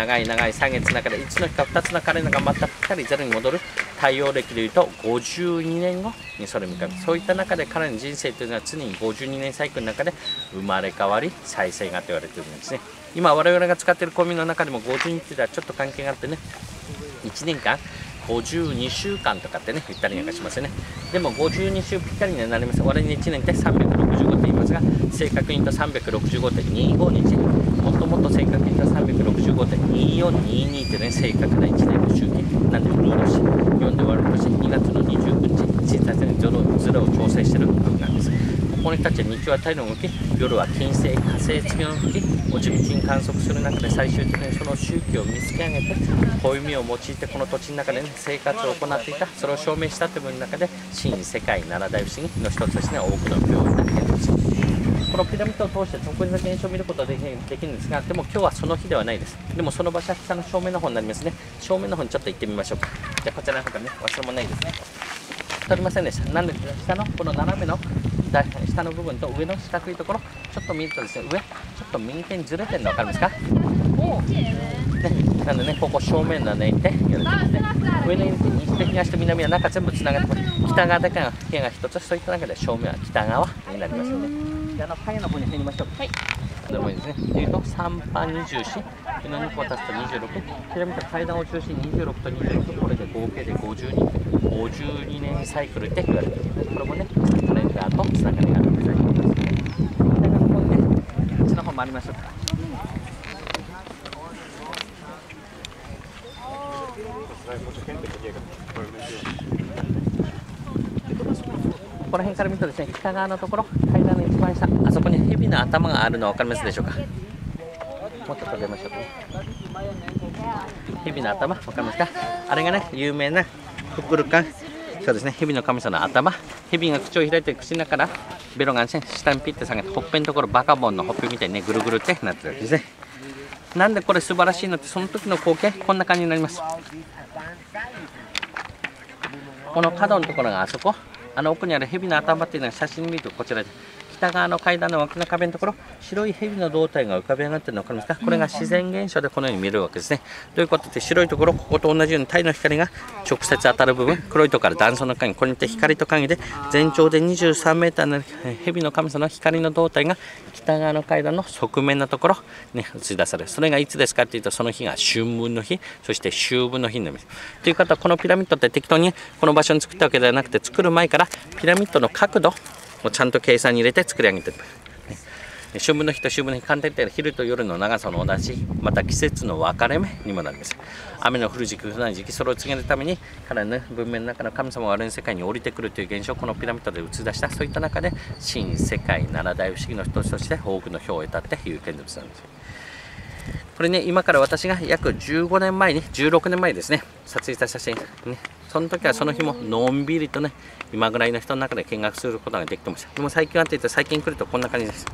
3月の中で1の日か2つのカレンダーがまたぴったり0に戻る。太陽暦でいうと52年後にそれ向かう。そういった中で彼の人生というのは常に52年サイクルの中で生まれ変わり再生がと言われているんですね。今我々が使っている暦の中でも50日ではちょっと関係があってね、1年間52週間とかってね言ったりなんかしますよね。でも52週ぴったりになります。我々に1年って365って言いますが、正確に言うと 365.25 日、もっともっと正確に言うと 365.2422 ってね正確な1年の周期なんで、ウルー年4で割る年2月の29日1日に0を調整している部分なんです。ここに立ち日中は太陽の動き、夜は金星火星月の動き、落ち日に観測する中で最終的にその周期を見つけ上げて暦を用いてこの土地の中で、ね、生活を行っていた、それを証明したという部分の中で新世界七大不思議の一つとして、ね、多くの病院が建造し、このピラミッドを通して特別な現象を見ることができるんですが、でも今日はその日ではないです。でもその場所は北の正面の方になりますね。正面の方にちょっと行ってみましょうか。じゃあこちらの方からね、忘れ物ないですね。取りませんでした。なんで下のこの斜めの下の部分と上の四角いところちょっと見るとですね、上ちょっと右手にずれてるの分かりますか。ね、なのでね、ここ正面のね、上の西と東と南は中全部つながってます。北側だけが部屋が一つ、そういった中で正面は北側になりますよね。じゃあ影の方に入りましょう。はい。でもいいですね。というと3番24、この2個を足すと26、ピラミッド階段を中心に26と26、これで合計で52年サイクルって言われています。これもね、カレンダーとつながりがあるんですね。こっちの方もありましょうか。この辺から見るとですね、北側のところ、階段の一番下、あそこに蛇の頭があるの分かりますでしょうか。もっと出ましょうかね。蛇の頭分かりますか。あれがね、有名なクプルカン、そうですね、蛇の神様の頭、蛇が口を開いて口の中からベロがね、下にピッて下げて、ほっぺのところバカボンのほっぺみたいにね、ぐるぐるってなってるわけですね。なんでこれ素晴らしいのって、その時の光景こんな感じになります。この角のところがあそこ、奥にある蛇の頭っていうのは写真見るとこちらで、北側の階段の脇の壁のところ、白い蛇の胴体が浮かび上がっているの分かりますか。これが自然現象でこのように見えるわけですね。ということで、白いところ、ここと同じように太陽の光が直接当たる部分、黒いところから断層の影、これによって光と影で全長で23メーターの蛇の神様の光の胴体が北側の階段の側面のところに映し出される。それがいつですかというと、その日が春分の日、そして秋分の日になります。ということは、このピラミッドって適当にこの場所に作ったわけではなくて、作る前からピラミッドの角度をちゃんと計算に入れて作り上げている。春分の日と秋分の日、簡単に言ったら昼と夜の長さの同じ、また季節の分かれ目にもなります。雨の降る時期、降らない時期、それを告げるために彼の文明の中の神様が我々の世界に降りてくるという現象をこのピラミッドで映し出した。そういった中で新世界七大不思議の一つとして多くの票を得たっていう建造物なんです。これね、今から私が約15年前に、16年前ですね、撮影した写真ね。その時はその日ものんびりとね、今ぐらいの人の中で見学することができてました。でも最近はって言って、最近来るとこんな感じです。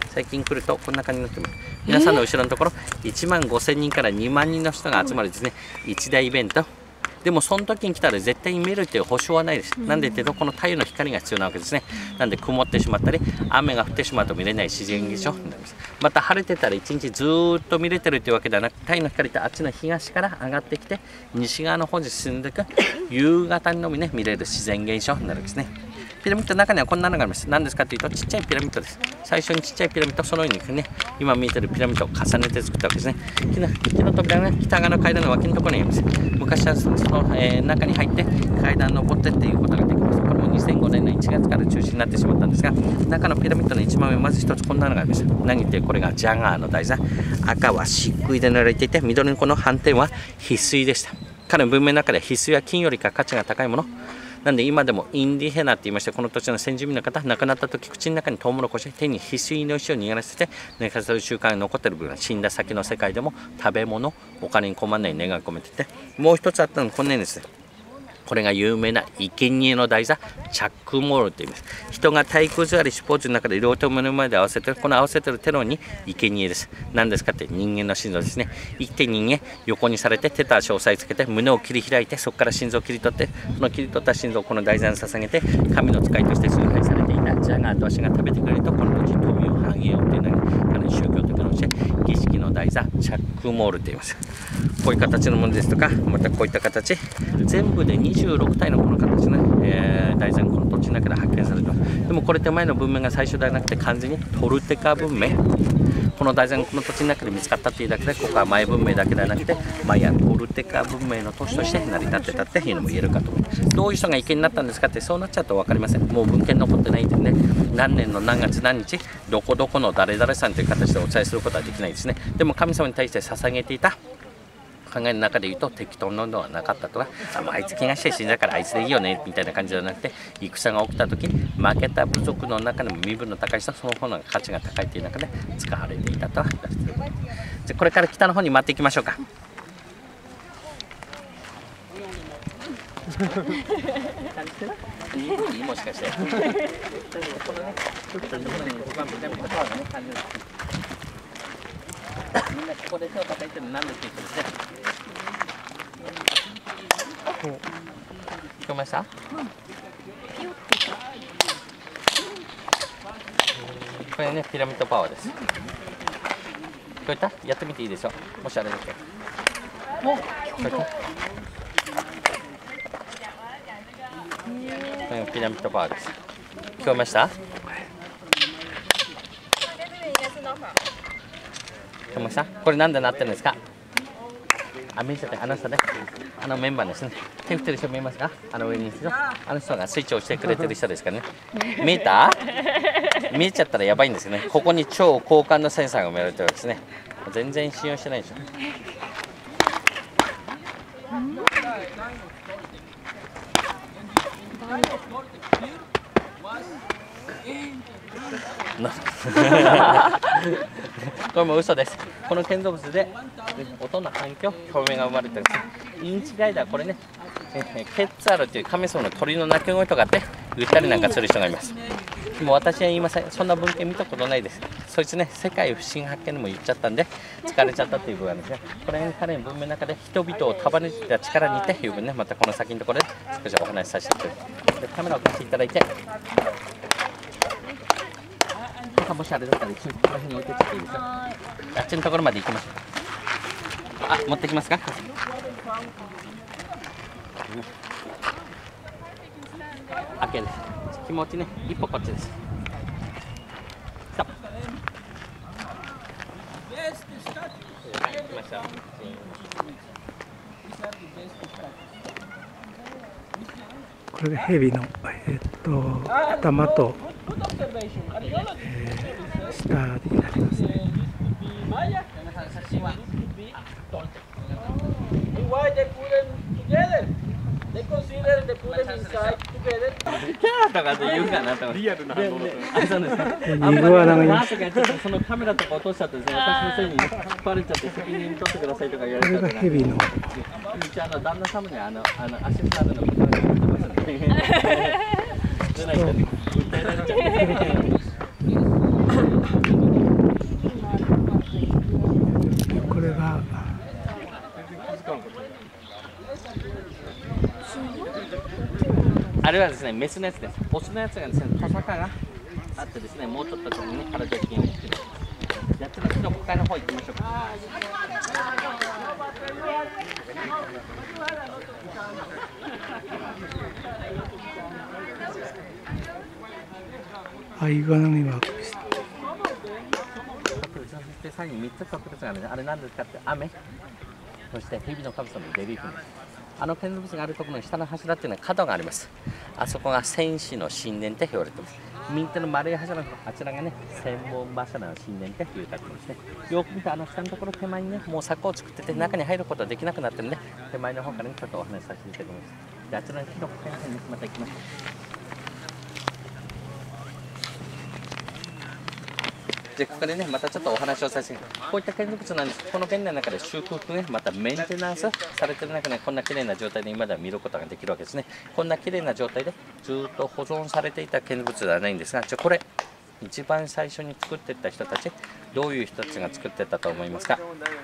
最近来るとこんな感じになってます。皆さんの後ろのところ1万5000人から2万人の人が集まるですね、一大イベント。でもその時に来たら絶対に見るという保証はないです。なんでっていうとこの太陽の光が必要なわけですね。なんで曇ってしまったり雨が降ってしまうと見れない自然現象になります。また晴れてたら一日ずーっと見れてるというわけではなく、太陽の光ってあっちの東から上がってきて西側の方に進んでいく夕方にのみね見れる自然現象になるんですね。ピラミッドの中にはこんなのがあります。何ですかというとちっちゃいピラミッドです。最初にちっちゃいピラミッドそのようにね今見えてるピラミッドを重ねて作ったわけですね。木の扉が北側の階段の脇のところにあります。昔はその、中に入って階段を登ってっていうことができます。これも2005年の1月から中止になってしまったんですが、中のピラミッドの一番上まず一つこんなのがあります。何ってこれがジャガーの台座。赤は漆喰で塗られていて、緑のこの斑点は翡翠でした。彼の文明の中で翡翠は金よりか価値が高いもの。なんで今でもインディヘナって言いまして、この土地の先住民の方、亡くなった時口の中にトウモロコシ、手に翡翠の石を握らせて寝かせる習慣が残っている部分、死んだ先の世界でも食べ物、お金に困らない願いを込めてて、もう一つあったのがこんなですね。これが有名な生贄の台座、チャックモールと言います。人が体育座りスポーツの中で両手を目の前で合わせてる、この合わせてるテロに生贄です。何ですかって人間の心臓ですね。生きて人間横にされて手と足を押さえつけて胸を切り開いて、そこから心臓を切り取って、その切り取った心臓をこの台座に捧げて神の使いとして崇拝されていたジャガーと足が食べてくれるとこの土地に富を繁栄をっていうのが彼の宗教的な教え、儀式の台座チャックモールと言います。こういう形のものですとか、またこういった形、全部で26体のこの形の、台座がこの土地の中で発見されています。でもこれって前の文明が最初ではなくて完全にトルテカ文明、この台座がこの土地の中で見つかったっていうだけで、ここはマヤ文明だけではなくてマヤトルテカ文明の都市として成り立ってたっていうのも言えるかと思います。どういう人が生贄になったんですかって、そうなっちゃうと分かりません。もう文献残ってないんでね、何年の何月何日どこどこの誰々さんという形でお伝えすることはできないですね。でも神様に対して捧げていた考えの中で言うと適当なのはなかったとか、あいつ怪我して死んだからあいつでいいよねみたいな感じじゃなくて、戦が起きた時に負けた部族の中でも身分の高い人、その方の価値が高いという中で使われていたとは言われています。じゃこれから北の方に回っていきましょうか。いいもしかしてこのね、ちょっとここはめちゃめちゃパワーのね感じです。みんなここで手を叩いてるのなんでって言ってですね。聞こえました？これねピラミッドパワーです。聞こえた？やってみていいでしょ。もしあれだけ。聞こえた？これピラミッドパワーです。聞こえました？聞こえました？これなんでなってるんですか？見せて、あの人ね、あのメンバーですね。手振ってる人見えますか？あの上にいる人、あの人がスイッチを押してくれてる人ですからね。見えた？見えちゃったらやばいんですよね。ここに超高感度センサーが見られてるわけですね。全然信用してないでしょ。これも嘘です。この建造物で音の反響、表面が生まれてるんです。インチガイダー、これね、ケッツァールという神様の鳥の鳴き声とかって言ったりなんかする人がいます。でも私は言いません。そんな文献見たことないです。そいつね、世界不思議発見でも言っちゃったんで疲れちゃったっていう部分なんですね。これ、彼の文明の中で人々を束ねた力に似ていう分ね、またこの先のところで少しお話しさせてください。カメラを貸していただいて、もしあれだったら一緒にこの辺に置いてちゃっていいですか？あっちのところまで行きましょう。あ、持ってきますか？OK です。気持ちね、一歩こっちです。さあ。はい、行きましょう。 これがヘビの、頭と、下になりますね。 とかって言うかなと思って。リアルな反応です。あ、そうですね。 イグアナがいます。 そのカメラとか落としちゃってですね、私のせいにバレちゃって責任取ってくださいとか言われこれがたから。 ヘビの。 一応旦那様に足触るのも言ってますので。出ないと訴えられちゃう。 あれはですね、メスのやつです。オスのやつがですね、トサカがあってですね、もうちょっとここにね、体的に大きくなる。やつの木の他の方行きましょうか。 アイガナミマークです。 で、最後に3つ特別があるね。あれ何ですかって、雨、そして蛇の神様のレリーフです。あの建造物があるところの下の柱っていうのは角があります。あそこが戦士の神殿って言われています。右手の丸い柱のあちらがね、千本柱の神殿って言われてますね。よく見てあの下のところ手前にね、もう柵を作ってて中に入ることはできなくなってるんで、手前の方からね、ちょっとお話しさせていただきます。で、あちらの木の向かいの方にまた行きましょう。で、ここでね、またちょっとお話をさせて、こういった建築物なんです。この現代の中で修復ね、またメンテナンスされてる中で、こんな綺麗な状態で今では見ることができるわけですね。こんな綺麗な状態でずっと保存されていた建築物ではないんですが、これ、一番最初に作っていった人たち、どういう人たちが作っていったと思いますか？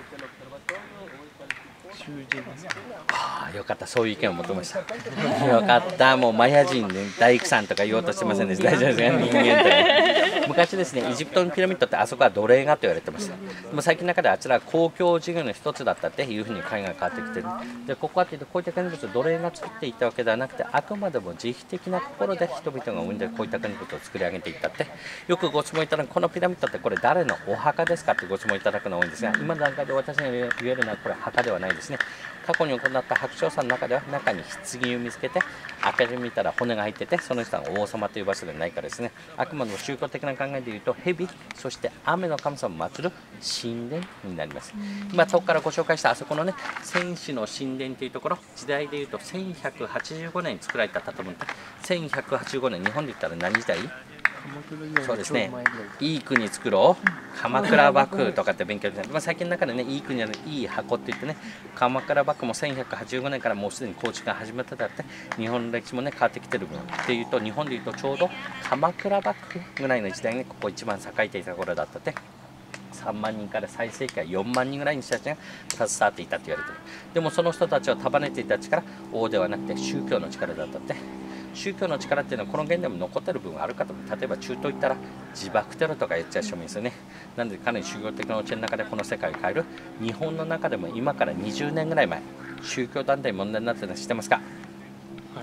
ああ、よかった、そういう意見を求めました。よかった、もうマヤ人で大工さんとか言おうとしてませんでした。大丈夫ですか、人間とか。昔ですね、エジプトのピラミッドってあそこは奴隷がと言われてました。でも最近の中であちらは公共事業の一つだったっていうふうに考えが変わってきてる。で、ここはというと、こういった建築物を奴隷が作っていったわけではなくて、あくまでも自費的な心で人々が生んでこういった建築物を作り上げていったって。よくご質問いただく、このピラミッドってこれ誰のお墓ですかってご質問いただくのが多いんですが、今の段階で私が言えるのはこれ墓ではないですね。過去に行った白鳥さんの中では中に棺を見つけて開けてみたら骨が入ってて、その人が王様という場所ではないからですね。あくまでも宗教的な考えでいうと蛇、そして雨の神様を祀る神殿になります。今そこからご紹介したあそこのね、戦士の神殿というところ、時代でいうと1185年に作られた建物。1185年、日本で言ったら何時代？そうですね、いい国作ろう、鎌倉幕府とかって勉強して、最近の中でね、いい国やいい箱って言ってね、鎌倉幕府も1185年からもうすでに構築が始まってたって、日本の歴史もね、変わってきてる分っていうと、日本でいうとちょうど鎌倉幕府ぐらいの時代に、ここ一番栄えていた頃だったって。3万人から最盛期は4万人ぐらいの人たちが携わっていたと言われている。でもその人たちを束ねていた力、王ではなくて宗教の力だったって。宗教の力っていうのはこの現代も残ってる部分があるかと思う。例えば中東行ったら自爆テロとかやっちゃう人もいるんですよね。なのでかなり宗教的な教えの中でこの世界を変える。日本の中でも今から20年ぐらい前、宗教団体問題になってるの知ってますか？はい。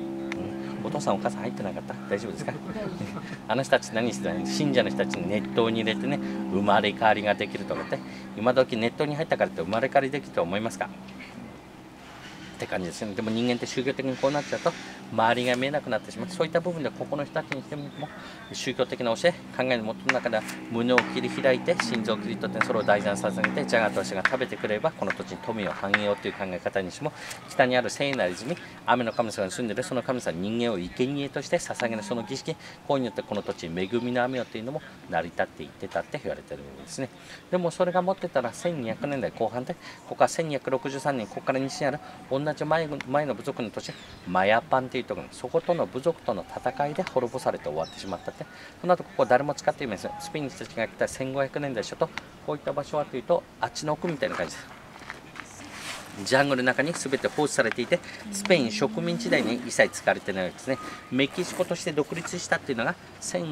お父さんお母さん入ってなかった？大丈夫ですか？あの人たち何してたの？信者の人たちに熱湯に入れてね、生まれ変わりができるとかって、今時熱湯に入ったからって生まれ変わりできると思いますか？って感じですね。でも人間って宗教的にこうなっちゃうと周りが見えなくなってしまう。そういった部分でここの人たちにしても宗教的な教え、考えのもとの中では胸を切り開いて心臓を切り取ってそれを大事に捧げて、じゃがと私が食べてくれればこの土地に富を繁栄ようという考え方にしても、北にある聖なる泉、雨の神様が住んでいるその神様人間を生贄として捧げるその儀式、こうによってこの土地に恵みの雨よというのも成り立っていってたって言われてるんですね。でもそれが持ってたら1200年代後半で、ここは1263年、ここから西にある同じ前の部族の土地、マヤパンというところ、そことの部族との戦いで滅ぼされて終わってしまったって。この後ここ誰も使っていません。スペイン人たちが来た1500年代初頭、こういった場所はというとあっちの奥みたいな感じです。ジャングルの中に全て放置されていて、スペイン植民地代に一切使われてないわけですね。メキシコとして独立したっていうのが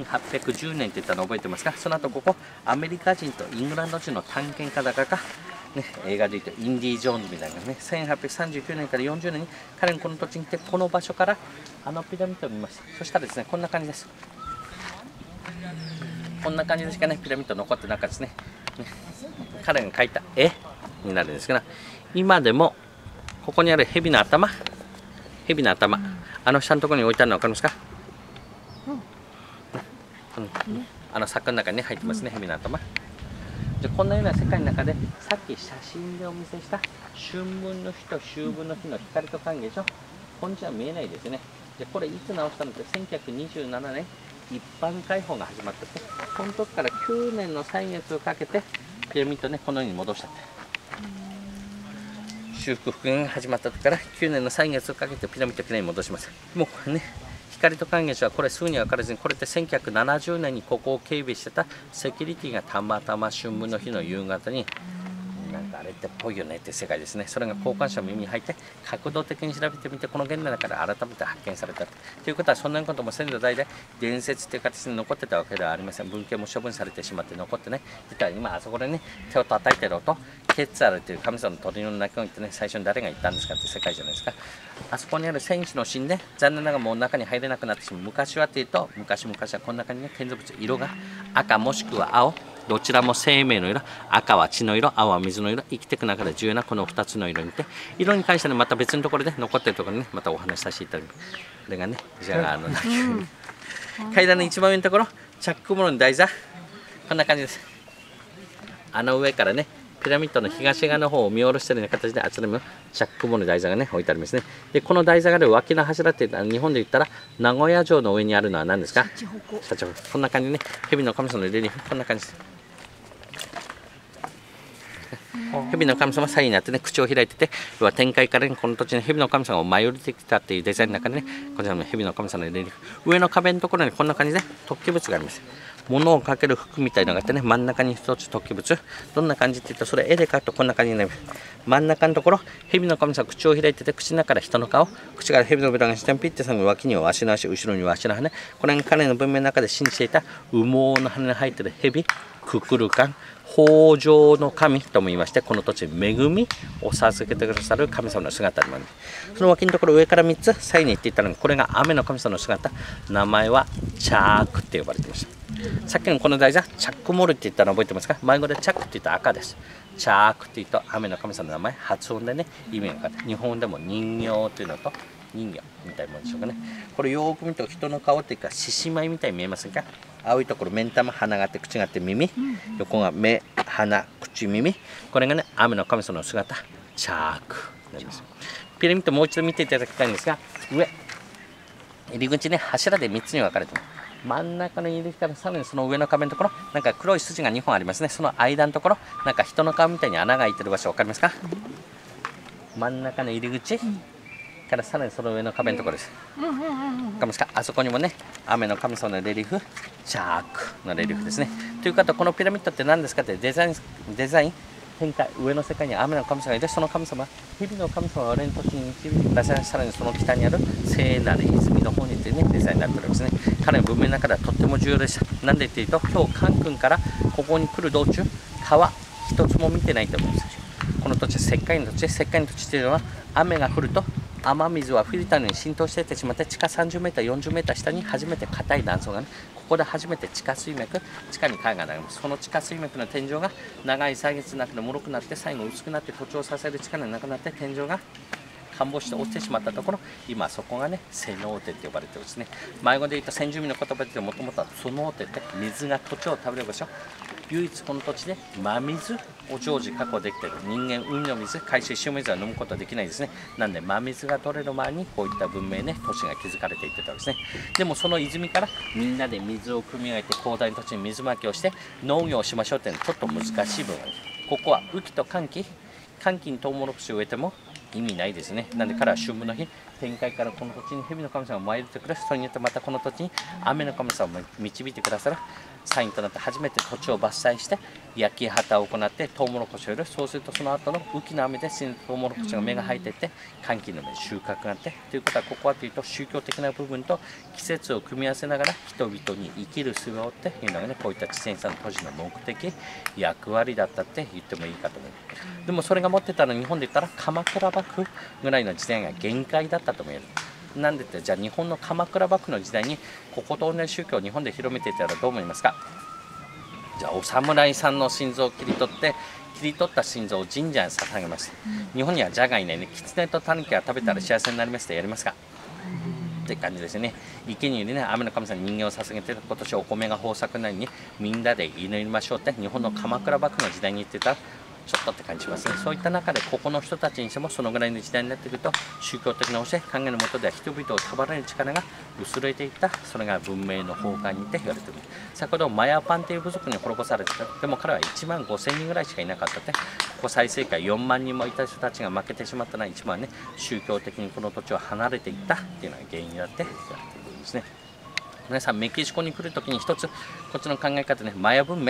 1810年って言ったの覚えてますか？その後ここアメリカ人とイングランド人の探検家だからか、ね、映画で言うとインディ・ジョーンズみたいなね、1839年から40年に彼がこの土地に来て、この場所からあのピラミッドを見ました。そしたらですね、こんな感じです。こんな感じでしかね、ピラミッド残ってなかったですね。彼が描いた絵になるんですけど、今でもここにある蛇の頭、あの下のところに置いてあるの分かりますか？あの柵の中に、ね、入ってますね、蛇の頭。でこんなような世界の中で、さっき写真でお見せした春分の日と秋分の日の光と影でしょ、こんじゃ見えないですよね。でこれいつ直したのって1927年一般開放が始まったって、この時から9年の歳月をかけてピラミッドね、このように戻したって。修復が始まった時から9年の歳月をかけてピラミッドをきれいに戻します。もうこれね、光と影はこれすぐには分からずに、これって1970年にここを警備してたセキュリティがたまたま春分の日の夕方になんかあれってっぽいよねって世界ですね。それが交換者の耳に入って角度的に調べてみて、この現代の中で改めて発見されたということは、そんなことも先祖代々伝説という形で残ってたわけではありません。文献も処分されてしまって残ってね、実は今あそこでね手を叩いてる音、ケッツァルという神様の鳥の鳴き声ってね、最初に誰が言ったんですかって世界じゃないですか。あそこにある戦士の神殿、残念ながらもう中に入れなくなってしまう。昔はというと、昔々はこの中にね建造物、色が赤もしくは青、どちらも生命の色、赤は血の色、青は水の色、生きていく中で重要なこの2つの色にて、色に関してはまた別のところで残っているところにねまたお話しさせていただきます。これがね、じゃあ階段の一番上のところ、チャックモロの台座、こんな感じです。あの上からねピラミッドの東側の方を見下ろしているような形で、あちらにもチャックモロの台座がね置いてありますね。でこの台座がある脇の柱って日本で言ったら名古屋城の上にあるのは何ですか？シャチホコ。こんな感じでね、蛇の神様のレリーフ、こんな感じです。蛇の神様サイになってね口を開いてて、要は天界から、ね、この土地に蛇の神様が舞い降りてきたっていうデザインの中でね、こちらの蛇の神様のレリーフ、上の壁のところにこんな感じで突起物があります。物をかける服みたいなのがあってね、真ん中に一つ突起物、どんな感じって言うと、それ絵で描くとこんな感じになります。真ん中のところ、蛇の神様が口を開いてて、口の中から人の顔、口から蛇のベラが下にピッて下が脇には足の足、後ろには足の羽、これが彼の文明の中で信じていた羽毛の羽に入っている蛇、ククルカン、豊穣の神とも言いまして、この土地に恵みを授けてくださる神様の姿になります。その脇のところ、上から3つサイに言っていたのが、これが雨の神様の姿、名前はチャークって呼ばれていました。さっきのこの台座、チャックモルって言ったの覚えてますか？前語でチャックって言ったら赤です。チャークって言うと雨の神様の名前、発音でね意味が変わって、日本でも人形というのと人魚みたいなものでしょうかね。これよーく見ると人の顔っていうか獅子舞みたいに見えませんか？青いところ目ん玉、鼻があって口があって耳、横が目、鼻、口、耳、これがね雨の神様の姿、チャークになります。ピラミッドもう一度見ていただきたいんですが、上入り口ね柱で3つに分かれてます。真ん中の入り口からさらにその上の壁のところ、なんか黒い筋が2本ありますね。その間のところ、なんか人の顔みたいに穴が開いてる場所分かりますか？真ん中の入り口からさらにその上の壁のところです。分かりますか？あそこにもね雨の神様のレリーフ、チャークのレリーフですね。ということはこのピラミッドって何ですかって、デザイン天界、上の世界に雨の神様がいて、その神様、蛇の神様は俺の土地に導いてください。さらにその北にある聖なる泉の方にというねデザインになっておりますね。彼の文明の中ではとっても重要でした。なんでっていうと、今日カンクンからここに来る道中、川一つも見てないと思うんですよ。この土地、石灰の土地、石灰の土地というのは雨が降ると雨水はフィルターに浸透していってしまって、地下30メーター、40メーター下に初めて硬い断層がね、ここで初めて地下水脈、地下に貝が流れます。この地下水脈の天井が長い歳月の中で脆くなって、最後薄くなって土地を支える力がなくなって、天井が陥没して落ちてしまったところ、今そこがねセノーテって呼ばれてるんですね。前語で言うと先住民の言葉でもともとはソノーテって水が土地を食べる場所、唯一この土地で真水を常時確保できている。人間海の水、海水、塩水は飲むことはできないですね。なんで真水が取れる前にこういった文明ね都市が築かれていってたんですね。でもその泉からみんなで水を汲み上げて広大な土地に水まきをして農業をしましょうっていうのはちょっと難しい部分です。ここは雨季と乾季にトウモロコシを植えても意味ないですね。なんで彼は春分の日、天界からこの土地に蛇の神様が参りてくれ、それによってまたこの土地に雨の神様を導いてくださるサインとなって、初めて土地を伐採して焼き畑を行ってトウモロコシを植える。そうするとその後の雨季の雨でトウモロコシが芽が生えていって、乾季の芽収穫があって、ということはここはというと宗教的な部分と季節を組み合わせながら人々に生きる術をっていうのがね、こういった地仙さんの都市の目的役割だったって言ってもいいかと思います。でもそれが持ってたのは日本で言ったら鎌倉幕府ぐらいの時代が限界だったとも言える。なんでって、じゃあ日本の鎌倉幕府の時代にここと同じ宗教を日本で広めていたらどう思いますか？じゃあお侍さんの心臓を切り取った心臓を神社に捧げます。日本には蛇がいないね、狐と狸が食べたら幸せになりますってやりますか？って感じですね。池にいるね雨の神様に人間を捧げて今年お米が豊作なのにみんなで祈りましょうって日本の鎌倉幕府の時代に言ってたちょっとって感じしますね。そういった中でここの人たちにしてもそのぐらいの時代になってくると宗教的な教え考えのもとでは人々を束ねる力が薄れていった。それが文明の崩壊にて言われている。先ほどマヤパンという部族に滅ぼされてた。でも彼は1万5000人ぐらいしかいなかったって。ここ最盛期4万人もいた人たちが負けてしまったのは一番ね宗教的にこの土地を離れていったっていうのが原因だって言われているんですね。皆さんメキシコに来るときに一つこっちの考え方ね、マヤ文明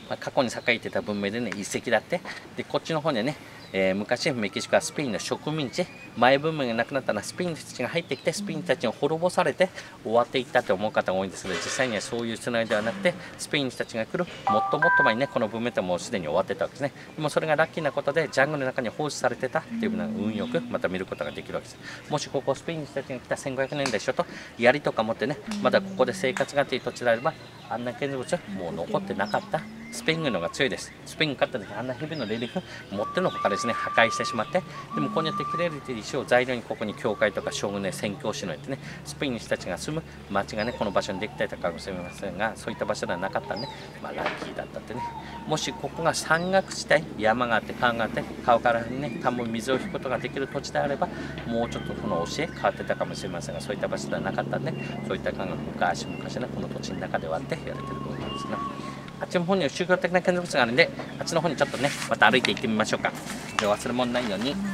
過去に栄えてた文明でね遺跡だって。でこっちの方にはね、昔メキシコはスペインの植民地、前文明がなくなったのはスペインたちが入ってきて、スペインたちに滅ぼされて終わっていったと思う方が多いんですけど、実際にはそういうつながりではなくて、スペインたちが来るもっともっと前にねこの文明ってもうすでに終わってたわけですね。でもそれがラッキーなことでジャングルの中に放置されてたっていうのが運よくまた見ることができるわけです。もしここスペインたちが来た1500年代初と槍とか持ってねまだここで生活がという土地であれば、あんな建築物はもう残ってなかった。スペイン軍の方が強いです。スペイン勝った時あんな蛇のレリーフ持ってのほかですね破壊してしまって、でもここによって切れるという石を材料にここに教会とか将軍ね宣教師のやってねスペインの人たちが住む町がねこの場所にできていたかもしれませんが、そういった場所ではなかったんで、ラッキーだったってね。もしここが山岳地帯、山があって川があって川からね田んぼ水を引くことができる土地であれば、もうちょっとこの教え変わってたかもしれませんが、そういった場所ではなかったんで、そういった川が昔ねこの土地の中ではって言われてると思うんですが、あっちの方には宗教的な建築物があるんで、あっちの方にちょっとねまた歩いて行ってみましょうか。で忘れ物ないように。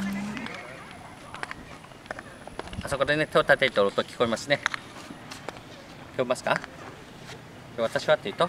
あそこでね手を叩いてる音聞こえますね。聞こえますか？で私はっていうと聞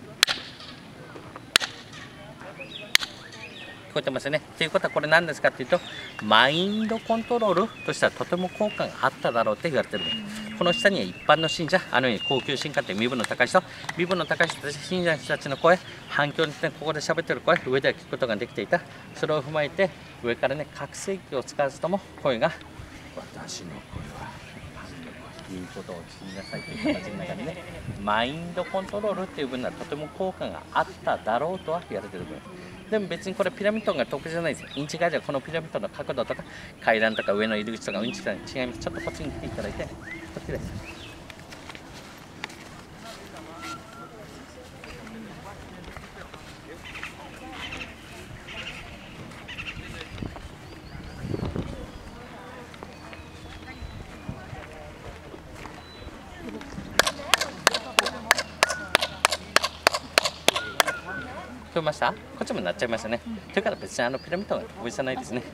こえてますよね。ということはこれ何ですかっていうと、マインドコントロールとしてはとても効果があっただろうって言われてる。この下には一般の信者、あのように高級信者って身分の高い人、身分の高い人たち、信者の人たちの声、反響にねここで喋ってる声、上では聞くことができていた。それを踏まえて上からね拡声器を使わずとも声が私の声はいうことを聞きなさいという形の中でねマインドコントロールっていう分にはとても効果があっただろうとは言われてる分。でも別にこれピラミッドが得じゃないですよ。インチガイではこのピラミッドの角度とか階段とか上の入り口とかうんちが違います。ちょっとこっちに来ていただいて、こっちです。聞こえました？こっちもなっちゃいましたね。というから別にピラミッドが特別じゃないですね。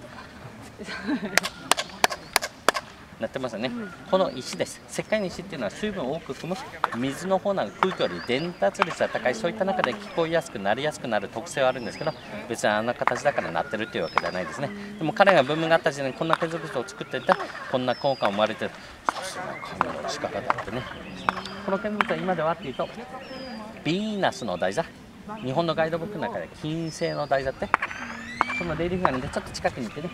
なってますね。この石です。石灰の石っていうのは水分を多く含む水の方なんか空気より伝達率が高い、そういった中で聞こえやすくなりやすくなる特性はあるんですけど、別にあんな形だからなってるっていうわけではないですね。でも彼が文明があった時代にこんな建築物を作っていた、こんな効果が生まれてる。さすが神の力だってね。この建築物は今ではっていうとヴィーナスの台座、日本のガイドブックの中で金星の台座って、そのレリーフがあるんでちょっと近くに行ってね。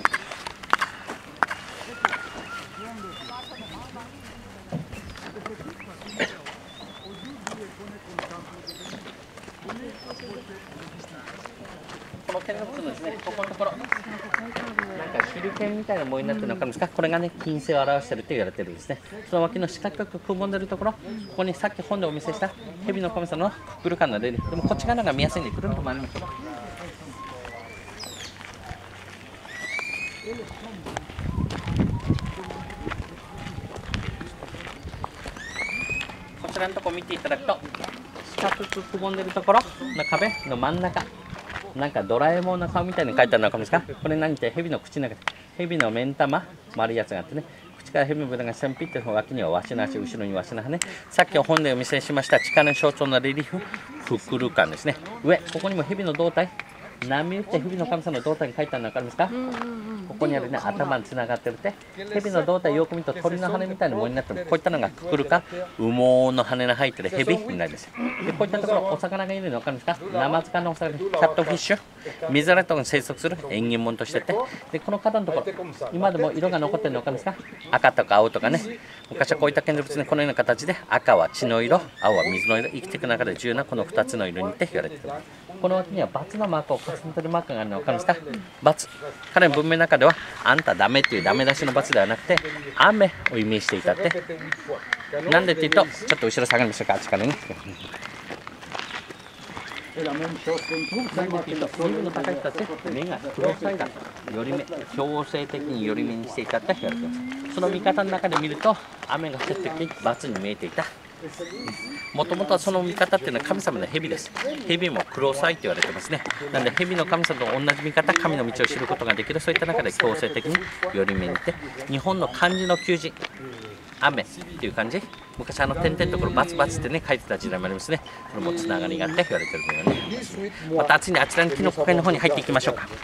この建築物のですね、ここのところなんか手裏剣みたいな模様になってるの分かるんですか？これがね金星を表してるって言われてるんですね。その脇の四角くくぼんでるところ、ここにさっき本でお見せした蛇の神様のククルカンのレリーフ、でもこっち側が見やすいんでくるっと回りましょう。こちらのところ見ていただくと、四角くくぼんでるところの壁の真ん中、なんかドラえもんの顔みたいに書いてあるのかもですか？これ何って蛇の口の中で蛇の目ん玉丸いやつがあってね、口から蛇の豚が線ピッて脇にはワシの足、後ろにワシの羽、さっき本でお見せしました力の象徴のレリーフククルカンですね。上ここにも蛇の胴体、波打って蛇の神様の胴体に書いてあるの分かりますか？ここにあるね頭につながってるって蛇の胴体よく見ると鳥の羽みたいなものになってる。こういったのがククルカ羽毛の羽の生えてる蛇になるんですよ。でこういったところお魚がいるの分かるんですか？生魚のお魚、キャットフィッシュ、水洗いとかに生息する縁起物としてて、でこの角のところ今でも色が残ってるの分かるんですか？赤とか青とかね、昔はこういった建築物ね、このような形で赤は血の色、青は水の色、生きていく中で重要なこの2つの色にって言われている。この脇には×のマークを重ねてるマークがあるの分かるんですか？×、彼の文明の中ではあんたダメっていうダメ出しの×ではなくて雨をイメージしていたって。なんでっていうと、ちょっと後ろ下がりましょうか、あっちからね。なんでっていうと、身分の高い人たち目が黒さいだと、より目強制的に寄り目にしていたって言われています。その見方の中で見ると雨が降ってきて×に見えていた。もともとはその見方っていうのは神様の蛇です。蛇も黒さいと言われてますね。なので蛇の神様と同じ見方、神の道を知ることができる。そういった中で強制的に寄り目に行って、日本の漢字の求人、 雨っていう感じ。昔点々ところバツバツってね書いてた時代もありますね。これもつながりがあって言われてるのよね。また次にあちらの木の木陰の方に入っていきましょうか。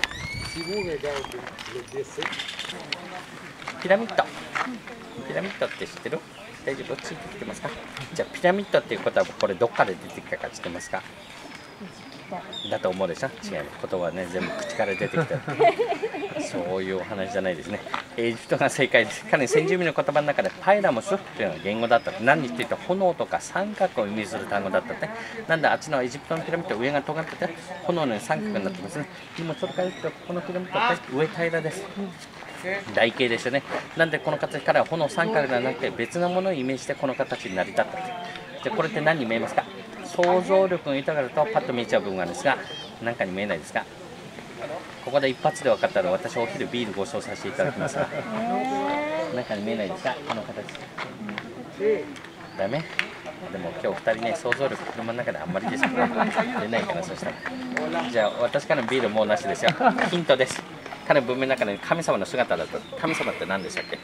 ピラミッド。ピラミッドって知ってる？大丈夫？ついてきてますか？じゃあピラミッドっていうことはこれどっから出てきたか知ってますか？だと思うでしょ。違う、言葉はね全部口から出てきたそういうお話じゃないですね。エジプトが正解です。彼先住民の言葉の中でパイラモスというのが言語だった。何って言うと炎とか三角を意味する単語だったって。なんであっちのエジプトのピラミッド上が尖ってて炎の三角になってますね。でもそれから言うとこのピラミッドって上平らです。台形ですよね。なんでこの形から炎三角ではなくて別なものをイメージしてこの形になりたった。じゃあこれって何に見えますか？想像力が豊かだとパッと見えちゃう部分があるんですが、何かに見えないですか？ここで一発で分かったら私お昼ビールご馳走させていただきますが、何かに見えないですか？この形。ダメ？でも今日2人ね、想像力車の中であんまりですから出ないかな。そしたらじゃあ私からのビールもうなしですよ。ヒントです。彼の文明の中で神様の姿だと。神様って何でしたっけ？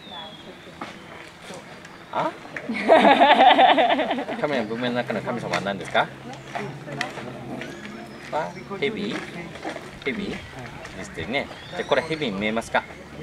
あ？神の文明の中の神様は何ですか？ヘビ？ヘビ？ですってね。でこれヘビに見えますか？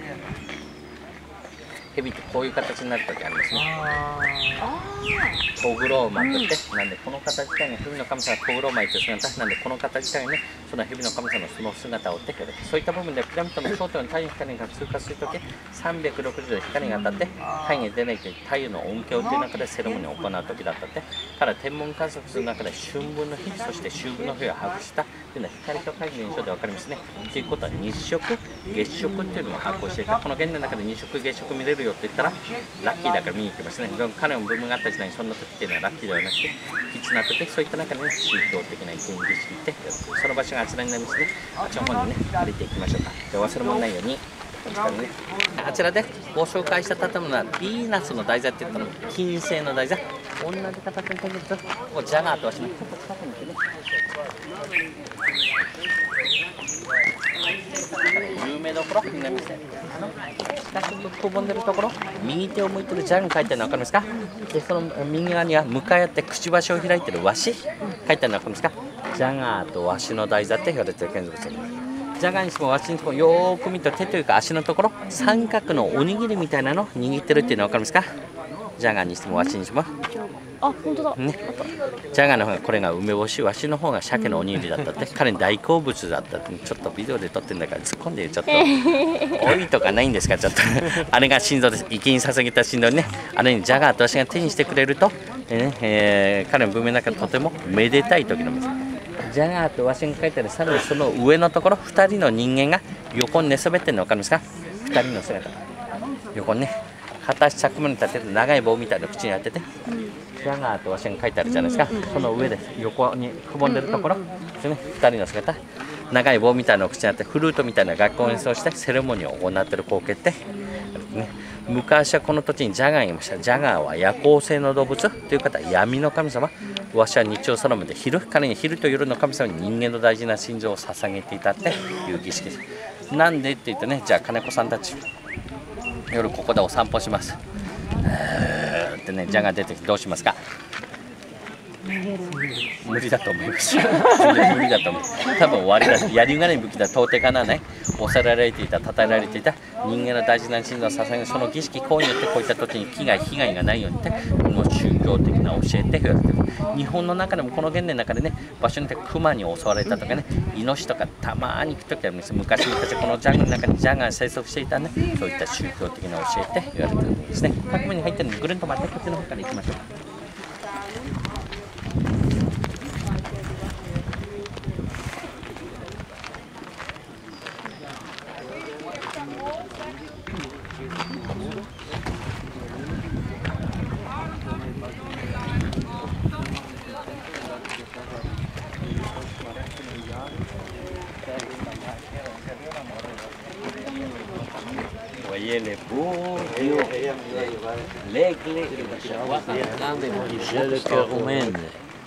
ヘビってこういう形になるときありますね。トグローマってなんでこの形自体がヘビの神様トグローマという姿なんでこの形自体がねそのヘビの神様のその姿を追ってくる。そういった部分でピラミッドの頂点の太陽の光が通過するとき360度光が当たって太陽に出ないという太陽の恩恵という中でセレモニーを行うときだったってから天文観測する中で春分の日そして秋分の日を把握したというのは光と影の現象で分かりますね。ということは日食月食っていうのも把握していた。この現代の中で日食月食見れるよって言ったらラッキーだから見に行きますね。彼の部分があった時代にそんな時っていうのはラッキーではなくて必な時そういった中で、ね、宗教的な意見儀式ってその場所があちらになりますね。あっちの方にね歩いていきましょうか。で忘れ物ないようにあちらでご紹介した建物はヴィーナスの台座って言ったの金星の台座。同じ形に建てるとここジャガーとはしない。ちょっと近くに来てね。有名どころになりますね。四角くくぼんでるところ右手を向いてるジャン書いてるの分かりますか？でその右側には向かい合ってくちばしを開いてるワシ書いてるの分かりますか？ジャガーとワシの台座って言われてる建築物。ジャガーにしてもワシにしてもよーく見ると手というか足のところ三角のおにぎりみたいなの握ってるっていうの分かりますか？ジャガーにしてもワシにしてもあ、本当だ、 ね、ジャガーの方がこれが梅干し、ワシの方が鮭のおにぎりだったって彼に大好物だったってちょっとビデオで撮ってるんだから突っ込んでちょっと多いとかないんですか？ちょっとあれが心臓です。生きに捧げた心臓にねあれにジャガーとワシが手にしてくれると、彼の文明の中でとてもめでたい時の水。ジャガーとワシが書いてあるさらにその上のところ2人の人間が横に寝そべってるの分かりますか？2人の姿横にね片足着物に立てて長い棒みたいな口に当てて、ジャガーとワシが書いてあるじゃないですか。その上で横にくぼんでるところですね。2人の姿長い棒みたいな口に当ててフルートみたいな楽器を演奏してセレモニーを行っている光景って、ね、昔はこの土地にジャガーがいました。ジャガーは夜行性の動物という方は闇の神様。ワシは日曜空まで彼に昼と夜の神様に人間の大事な心臓を捧げていたっていう儀式です。なんでって言ってね、じゃあ金子さんたち夜ここでお散歩しますってね、ジャガー出てきてどうしますか？無理だと思います。全然無理だと思う。多分終わりだ。槍がない武器だ到底かなわない。抑えられていた、称えられていた人間の大事な心臓を捧げるその儀式行為によってこういった土地に被害がないようにってこの宗教的な教えって言われている。日本の中でもこの現代の中でね場所によってクマに襲われたとかねイノシシとかたまに行くときあるんです。昔このジャングルの中にジャガーが生息していたねそういった宗教的な教えって言われているんですね。各部に入ってるのでぐるんとまたこっちの方から行きましょう。Voyez les beaux dieux, l'aigle, le cœur humain.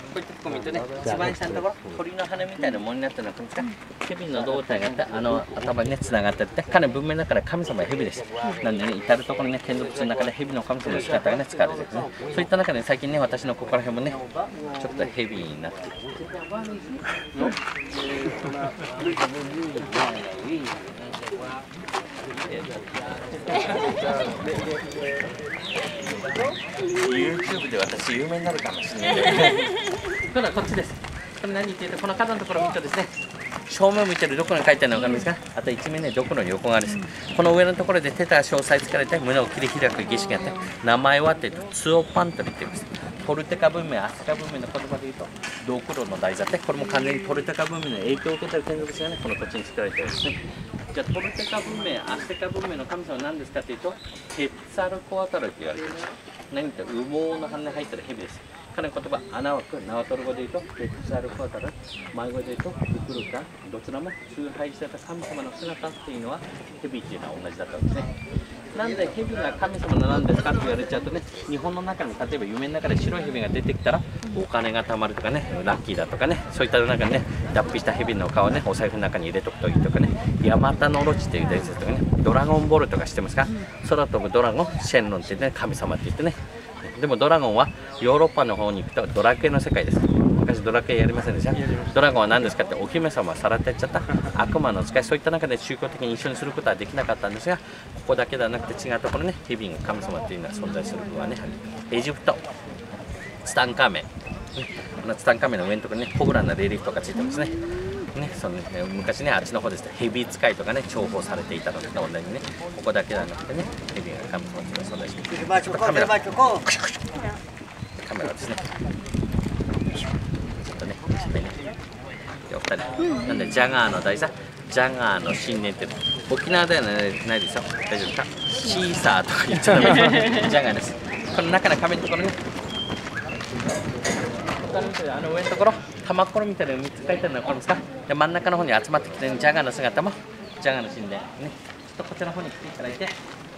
ういったとこ見てね、一番下のところ、鳥の羽みたいなものになってるのかですか。蛇の胴体があって、頭にね、つながってて、彼の文明の中で神様は蛇です。なんでね、至るところにね、建造物の中で蛇の神様の姿がね、使われてるんですね。そういった中で、最近ね、私のここら辺もね、ちょっと蛇になってきて。YouTube で私有名になるかもしれない。今度はこっちです。これ何言ってると、この角のところを見るとですね、正面を見てるどこに書いてあるの分かりますか。あと一面ね、どこの横側です。この上のところで手と足を押さえつかれて胸を切り開く儀式があって、名前はっていうとツオパントリって言うんです。トルテカ文明、アステカ文明の言葉で言うとドクロの台座って、これも完全にトルテカ文明の影響を受けている建築物がね、この土地に作られているんですね。じゃあトルテカ文明、アステカ文明の神様は何ですかというと、ケッツァルコアタルって言われています。何と羽毛の羽に入ってる蛇です。彼の言葉、アナワク、ナワトル語で言うと、ケッツァルコアタル、マイ語で言うと、ククルカ、どちらも崇拝された神様の姿っていうのは、蛇っていうのは同じだったんですね。なんで蛇が神様のなんですかって言われちゃうとね、日本の中に例えば夢の中で白い蛇が出てきたらお金が貯まるとかね、ラッキーだとかね、そういった中にね、脱皮した蛇の皮をね、お財布の中に入れとくといいとかね、ヤマタノオロチっていう伝説とかね、ドラゴンボールとか知ってますか。空飛ぶドラゴン、シェンロンってね、神様って言ってね。でもドラゴンはヨーロッパの方に行くとドラクエの世界です。昔ドラクエやりませんでした。ドラゴンは何ですかって、お姫様はさらってやっちゃった悪魔の使い、そういった中で宗教的に一緒にすることはできなかったんですが、ここだけではなくて違うところね、蛇が神様っていうのは存在するのはね、エジプトツタンカーメン、ツタンカーメンの上のところにね、コブラのレリーフとかついてますね。昔ね、あっちの方ですね、蛇使いとかね、重宝されていたので、同じね、ここだけではなくてね、蛇が神様っていうのは存在している。カメラですね。ちょっとね、お二人、なんでジャガーの台座、ジャガーの神殿って沖縄ではないですよ。大丈夫か？シーサーとか言っちゃダメです。ジャガーです。この中の壁のところね、あの上のところ、玉ころみたいなの3つ書いてあるの分かりますか。で、真ん中の方に集まってきて、ジャガーの姿もジャガーの神殿ね、ちょっとこちらの方に来ていただいて、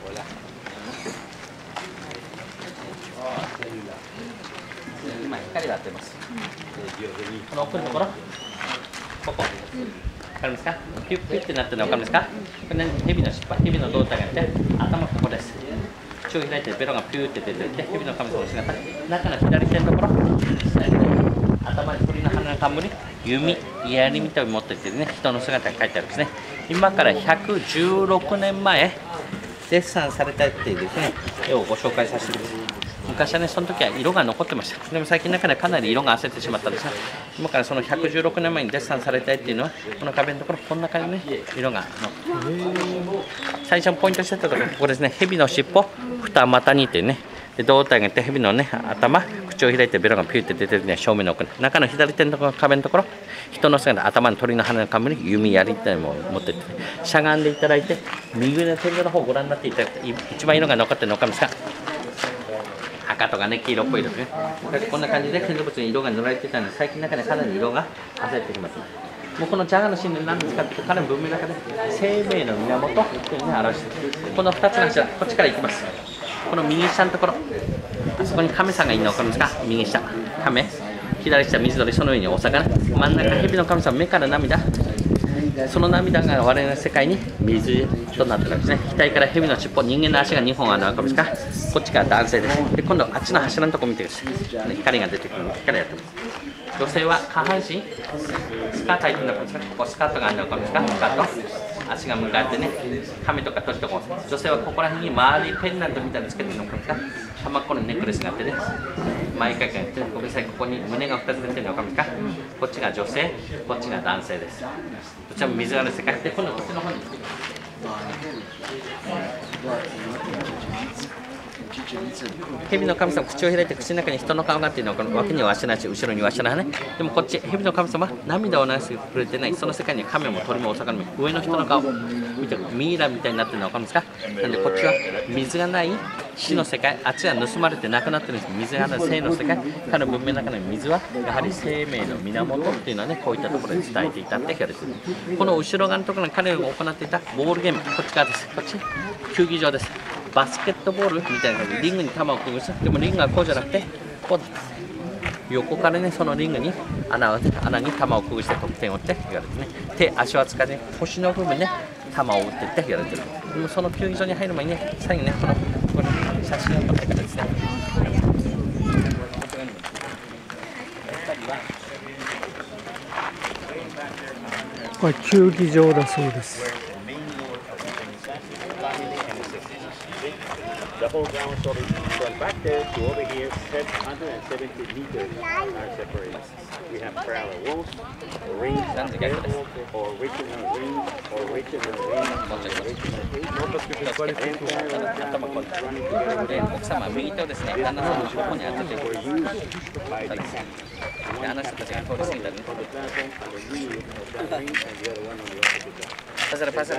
今光が当てます。この奥のところ、ここ、分かりますか。ピュッピュッってなってるの分かりますか。これね、蛇の尻尾、蛇の胴体があって、頭ここです。口を開いてベロがピューって出ていて、蛇の神様の姿、中の左手のところ、頭に鳥の羽の冠、弓、槍みたいに持っていてね、人の姿が書いてあるんですね。今から116年前、デッサンされたっていうですね、絵をご紹介させてください。昔はね、その時は色が残ってました。でも最近の中でかなり色が褪せてしまったんですが、今からその116年前にデッサンされた絵っていうのは、この壁のところ、こんな感じでね、色が最初のポイントしてたところ、ここですね、蛇の尻尾、二股にっていうね、で胴体があって、蛇のね、頭、口を開いてベロがピューって出てるね、正面の奥に、中の左手のところ、壁のところ、人の姿、頭に鳥の羽の冠に弓槍っていうのを持ってって、しゃがんでいただいて、右の天井の方をご覧になっていただいて、一番色が残ってるの分かりますか。赤とかね、黄色っぽいですね。こんな感じで建造物に色が塗られていたので、最近の中でかなり色が褪せてきます。もうこのジャガの神殿何ですかっていうと、彼の文明の中で生命の源っていうのを表している。この2つの柱、こっちから行きます。この右下のところ、あそこに亀さんがいるの分かりますか。右下、亀、左下、水鳥、その上にお魚、真ん中、蛇の神様、目から涙。その涙が我々の世界に水となっているわけですね。額から蛇の尻尾、人間の足が2本あるの分かりますか。こっちが男性です。で、今度あっちの柱のところ見てください。光が出てくるので、光やってます。女性は下半身、スカート履いてるの分かりますか。ここスカートがあるの分かりますか。スカート。足が向かってね、亀とか鳥とか、女性はここら辺に周りペンダントみたいなのつけてるの分かりますか。玉っこのネックレスがあってね、毎回やって、ごめんなさい、ここに胸が2つ出てるの分かりますか。こっちが女性、こっちが男性です。どちらも水がある世界で、今度こっちの方に来てください。蛇の神様、口を開いて口の中に人の顔があっていうのは、この脇にわしなし、後ろにわしな羽。でもこっち、蛇の神様、涙を流してくれてない、その世界に亀も鳥もお魚も、上の人の顔、見て、ミイラみたいになってるの分かるんですか。なんでこっちは水がない死の世界、あっちは盗まれてなくなってるんです。水がある生の世界、彼の文明の中の水はやはり生命の源っていうのはね、こういったところで伝えていたって言われている。この後ろ側のところに彼が行っていたボールゲーム、こっち側です。こっち球技場です。バスケットボールみたいな感じでリングに球をくぐす。でもリングはこうじゃなくてこうだ。 横からね、そのリングに穴に球をくぐして得点を打って言われてね、手足を使って、腰の部分で球を打ってって言われてる。でもその球技場に入る前にね、最後ね、この写真を撮ってからですね。 これ球技場だそうです。 The whole ground is over from back there to over here, 770 meters are separated. We have parallel walls, rings, or regional rings, or regional rings, 奥様は右手をですね、旦那さんのここに当てて、あの人たちが通り過ぎたね。パス。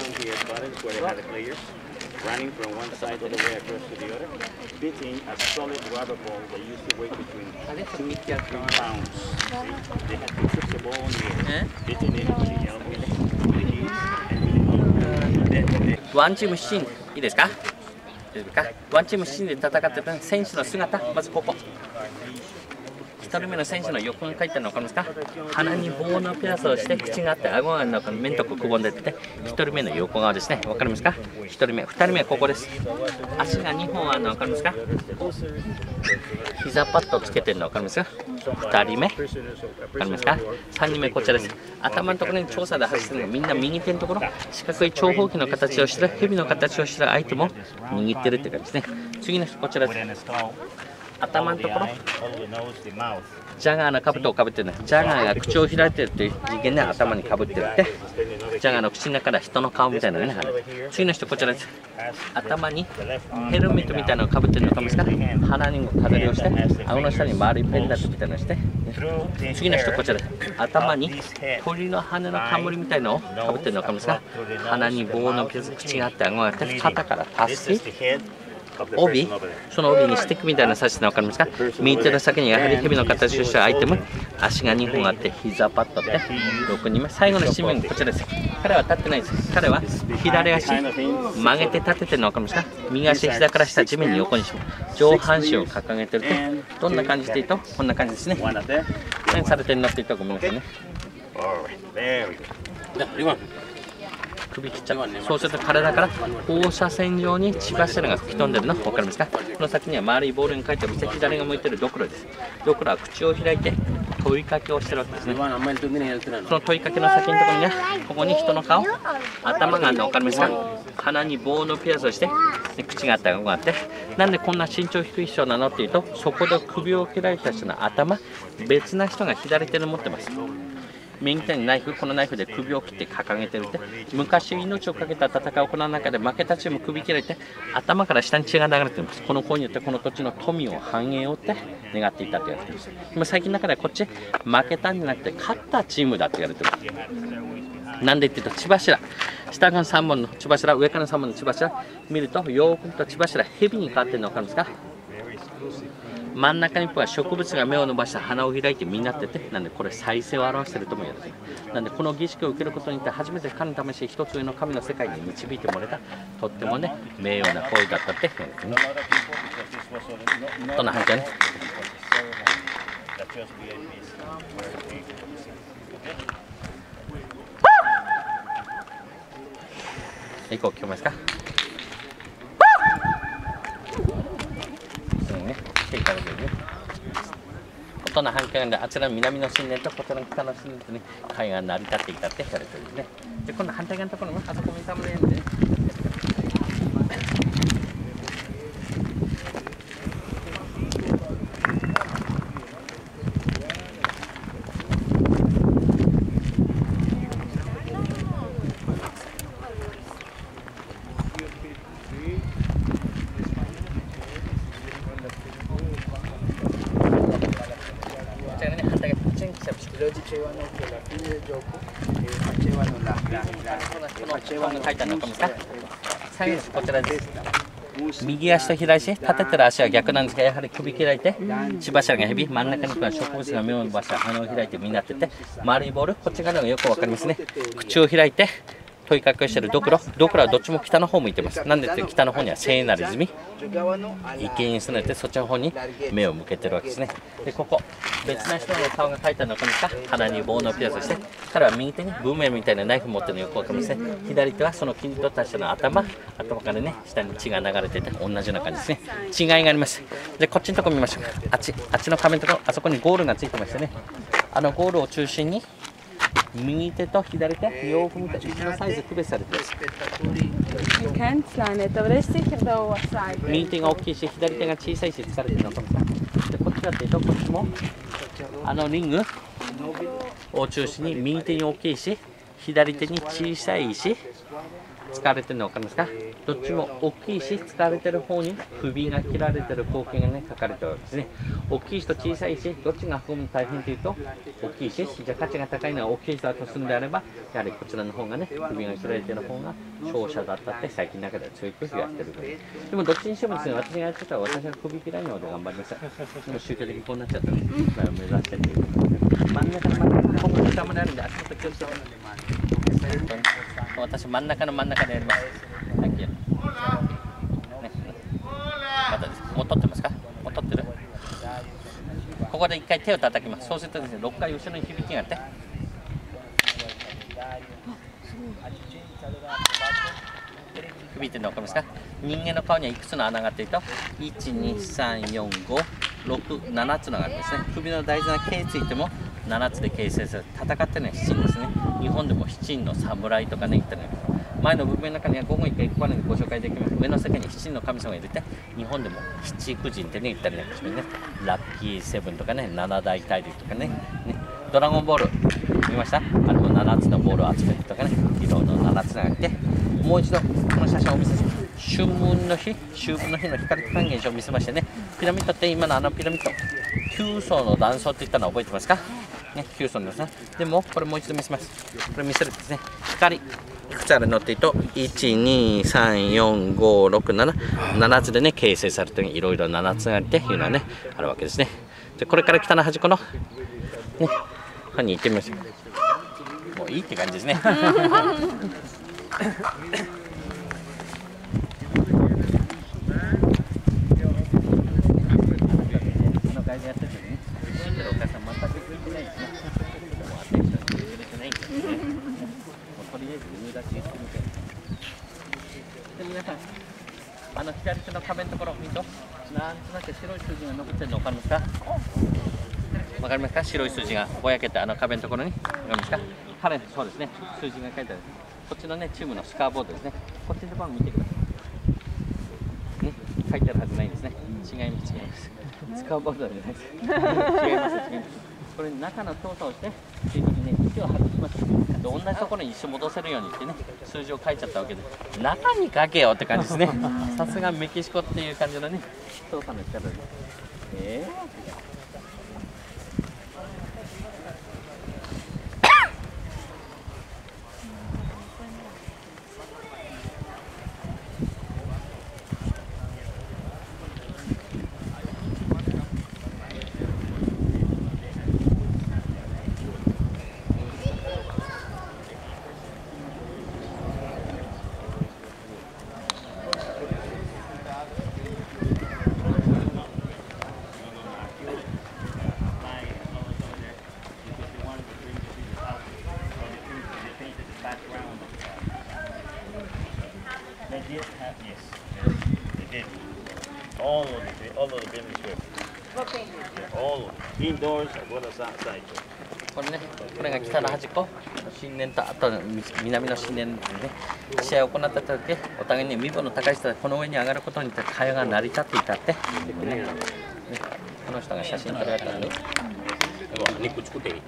running from one side all the way across to the other, fitting a solid rubber ball that used to weigh between 2 to 3 pounds. They had to put the ball in the air, fitting it with the elbows, with the heels, and with the ワンチーム7人、いいですか？ワンチーム7人で戦っている選手の姿、まずここ。1人目の選手の横に書いてあるの分かりますか？鼻に棒のピアスをして口があって顎が中に面とくぼんでて、1人目の横側ですね。分かりますか？1人目、2人目はここです。足が2本あるの分かりますか？膝パッドをつけてるの分かりますか？2人目、分かりますか？3人目こちらです。頭のところに調査で走ってるのがみんな右手のところ、四角い長方形の形をしてる、蛇の形をしてるアイテムを握ってるって感じですね。次の人こちらです。頭のところ、ジャガーの兜をかぶってるね。ジャガーが口を開いてるという人間ね、頭にかぶってるって、ジャガーの口の中から人の顔みたいなのね。次の人こちらです。頭にヘルメットみたいなのをかぶってるのかもですか？鼻にも飾りをして、顎の下に丸いペンダントみたいなのをして、次の人こちらです。頭に鳥の羽の冠みたいなのをかぶってるのかもですか？鼻に棒の傷、口があって顎があって、肩からパス帯、その帯にスティックみたいなのを刺してるの分かりますか？右手の先にやはり蛇の形をしたアイテム、足が2本あって膝パッドって6人目、最後の新聞こちらです。彼は立ってないです。彼は左足曲げて立ててるの分かりますか？右足膝から下地面に横にし上半身を掲げてると、どんな感じで言うとこんな感じですね。何されてるのって言ったらごめんなさいね。首切っちゃう。そうすると体から放射線状に血柱が吹き飛んでるの分かりますか？この先には丸いボールに書いてある左が向いてるドクロです。ドクロは口を開いて問いかけをしてるわけですね。その問いかけの先のところにはここに人の顔、頭があるの分かりますか？鼻に棒のピアスをして口があって顎があって、なんでこんな身長低い人なのっていうと、そこで首を切られた人の頭、別な人が左手で持ってます。右手にナイフ、このナイフで首を切って掲げてるって、昔命をかけた戦いを行う中で負けたチーム首切られて頭から下に血が流れています。この行為によってこの土地の富を繁栄をって願っていたと言われています。今最近の中ではこっち負けたんじゃなくて勝ったチームだと言われています。なんでって言うと血柱、下から3本の血柱、上から3本の血柱見るとよーく見ると血柱蛇に変わってるの分かるんですか？真ん中には植物が芽を伸ばした花を開いて実になってて、なんでこれ再生を表しているとも言われている。なんでこの儀式を受けることによって初めて神の魂一つ上の神の世界に導いてもらえた、とってもね名誉な行為だったって言われている。どんな反響ね。行こう、聞こえますか？音の反響であちらの南の神殿とこちらの北の神殿とね会が成り立っていたって言われてるんですね。で今度反対側のところもあそこ見た目でね。こちらです。右足と左足、立ててる足は逆なんですが、やはり首開いて血柱が蛇、真ん中には植物が芽を伸ばした花を開いて実になってて、丸いボール、こっち側のがよく分かりますね。口を開いて問いかけをしているドクロはどっちも北の方向いてます。なんでって北の方には聖なる泉、池に住んでてそっちの方に目を向けてるわけですね。でここ別な人の顔が描いたのかですか。鼻に棒のピアスをして、彼は右手にブーメランみたいなナイフ持ってるのよくわかりますね。左手はその切り取った人の頭からね下に血が流れてて同じような感じですね。違いがあります。でこっちのとこ見ましょう。あっちの壁のところ、あそこにゴールがついてましてね、あのゴールを中心に右手と左手よく見てうちのサイズ区別されてます。右手が大きいし左手が小さいし疲れてるのかもしれない。でこっちだってこっちもあのリングを中心に右手に大きいし左手に小さいし使われてるの分かりますか。どっちも大きいし使われてる方に首が切られてる光景がね書かれてるわけですね。大きい人小さいしどっちが運ぶの大変というと大きいし、じゃあ価値が高いのは大きい人だとするんであればやはりこちらの方がね首が切られてる方が勝者だったって最近の中では強い言われてる。でもどっちにしてもですね、私がやってたら私が首切らないので頑張りました。でも宗教的にこうなっちゃったので、目指してっていう真ん中ここに下まであるんで足元気をつけて。私真ん中でやります。はい、ね、まだです。もう取ってますか？もう取ってる？ここで1回手を叩きます。そうするとですね、6回後ろに響きがあって。響いてるの分かりますか？人間の顔にはいくつの穴があっていると、1、2、3、4、5、6、7つのがあるんですね。首の大事な毛についても7つで形成される。戦ってるのは7人ですね。日本でも7人の侍とかね言ってるの。前の文明の中には午後1回ここまでご紹介できます。上の世界に7人の神様がいるって、日本でも七福神ってね言ったりなんかしますね。ラッキーセブンとかね、七大大陸とかね、ドラゴンボール見ました？あれも7つのボールを集めてとかね、色の7つながって、もう一度この写真をお見せします。秋分の日の光還元現象を見せましてね、ピラミッドって今のあのピラミッド9層の断層って言ったの覚えてますか？ね、9層ですね。でもこれもう一度見せます。これ見せるとですね、光いくつあるのって言うと1、2、3、4、5、6、7、7つでね形成されていろいろ7つあるっていうのはねあるわけですね。でこれから北の端っこのね方に行ってみましょう。もういいって感じですね。左手の壁のところを見るとなんとなく白い数字が残ってるの分かりますか？分かりますか？白い数字がぼやけて壁のところに分かりますか？彼そうですね、数字が書いてある。こっちのねチームのスカーボードですね。こっちの番見てくださいね、書いてあるはずないんですね。違いますスカーボードじゃないです。違います。これ中の調査をしてついでにね息を外します。で同じところに一緒戻せるようにってね数字を書いちゃったわけで、中に書けよって感じですね。さすがメキシコっていう感じのね調査の力です。これね、これが北の端っこ、新年とあと南の新年でね、試合を行った時、お互いに身分の高い人はこの上に上がることによって会話が成り立っていたって、ね、この人が写真撮られたんで、肉作っていい。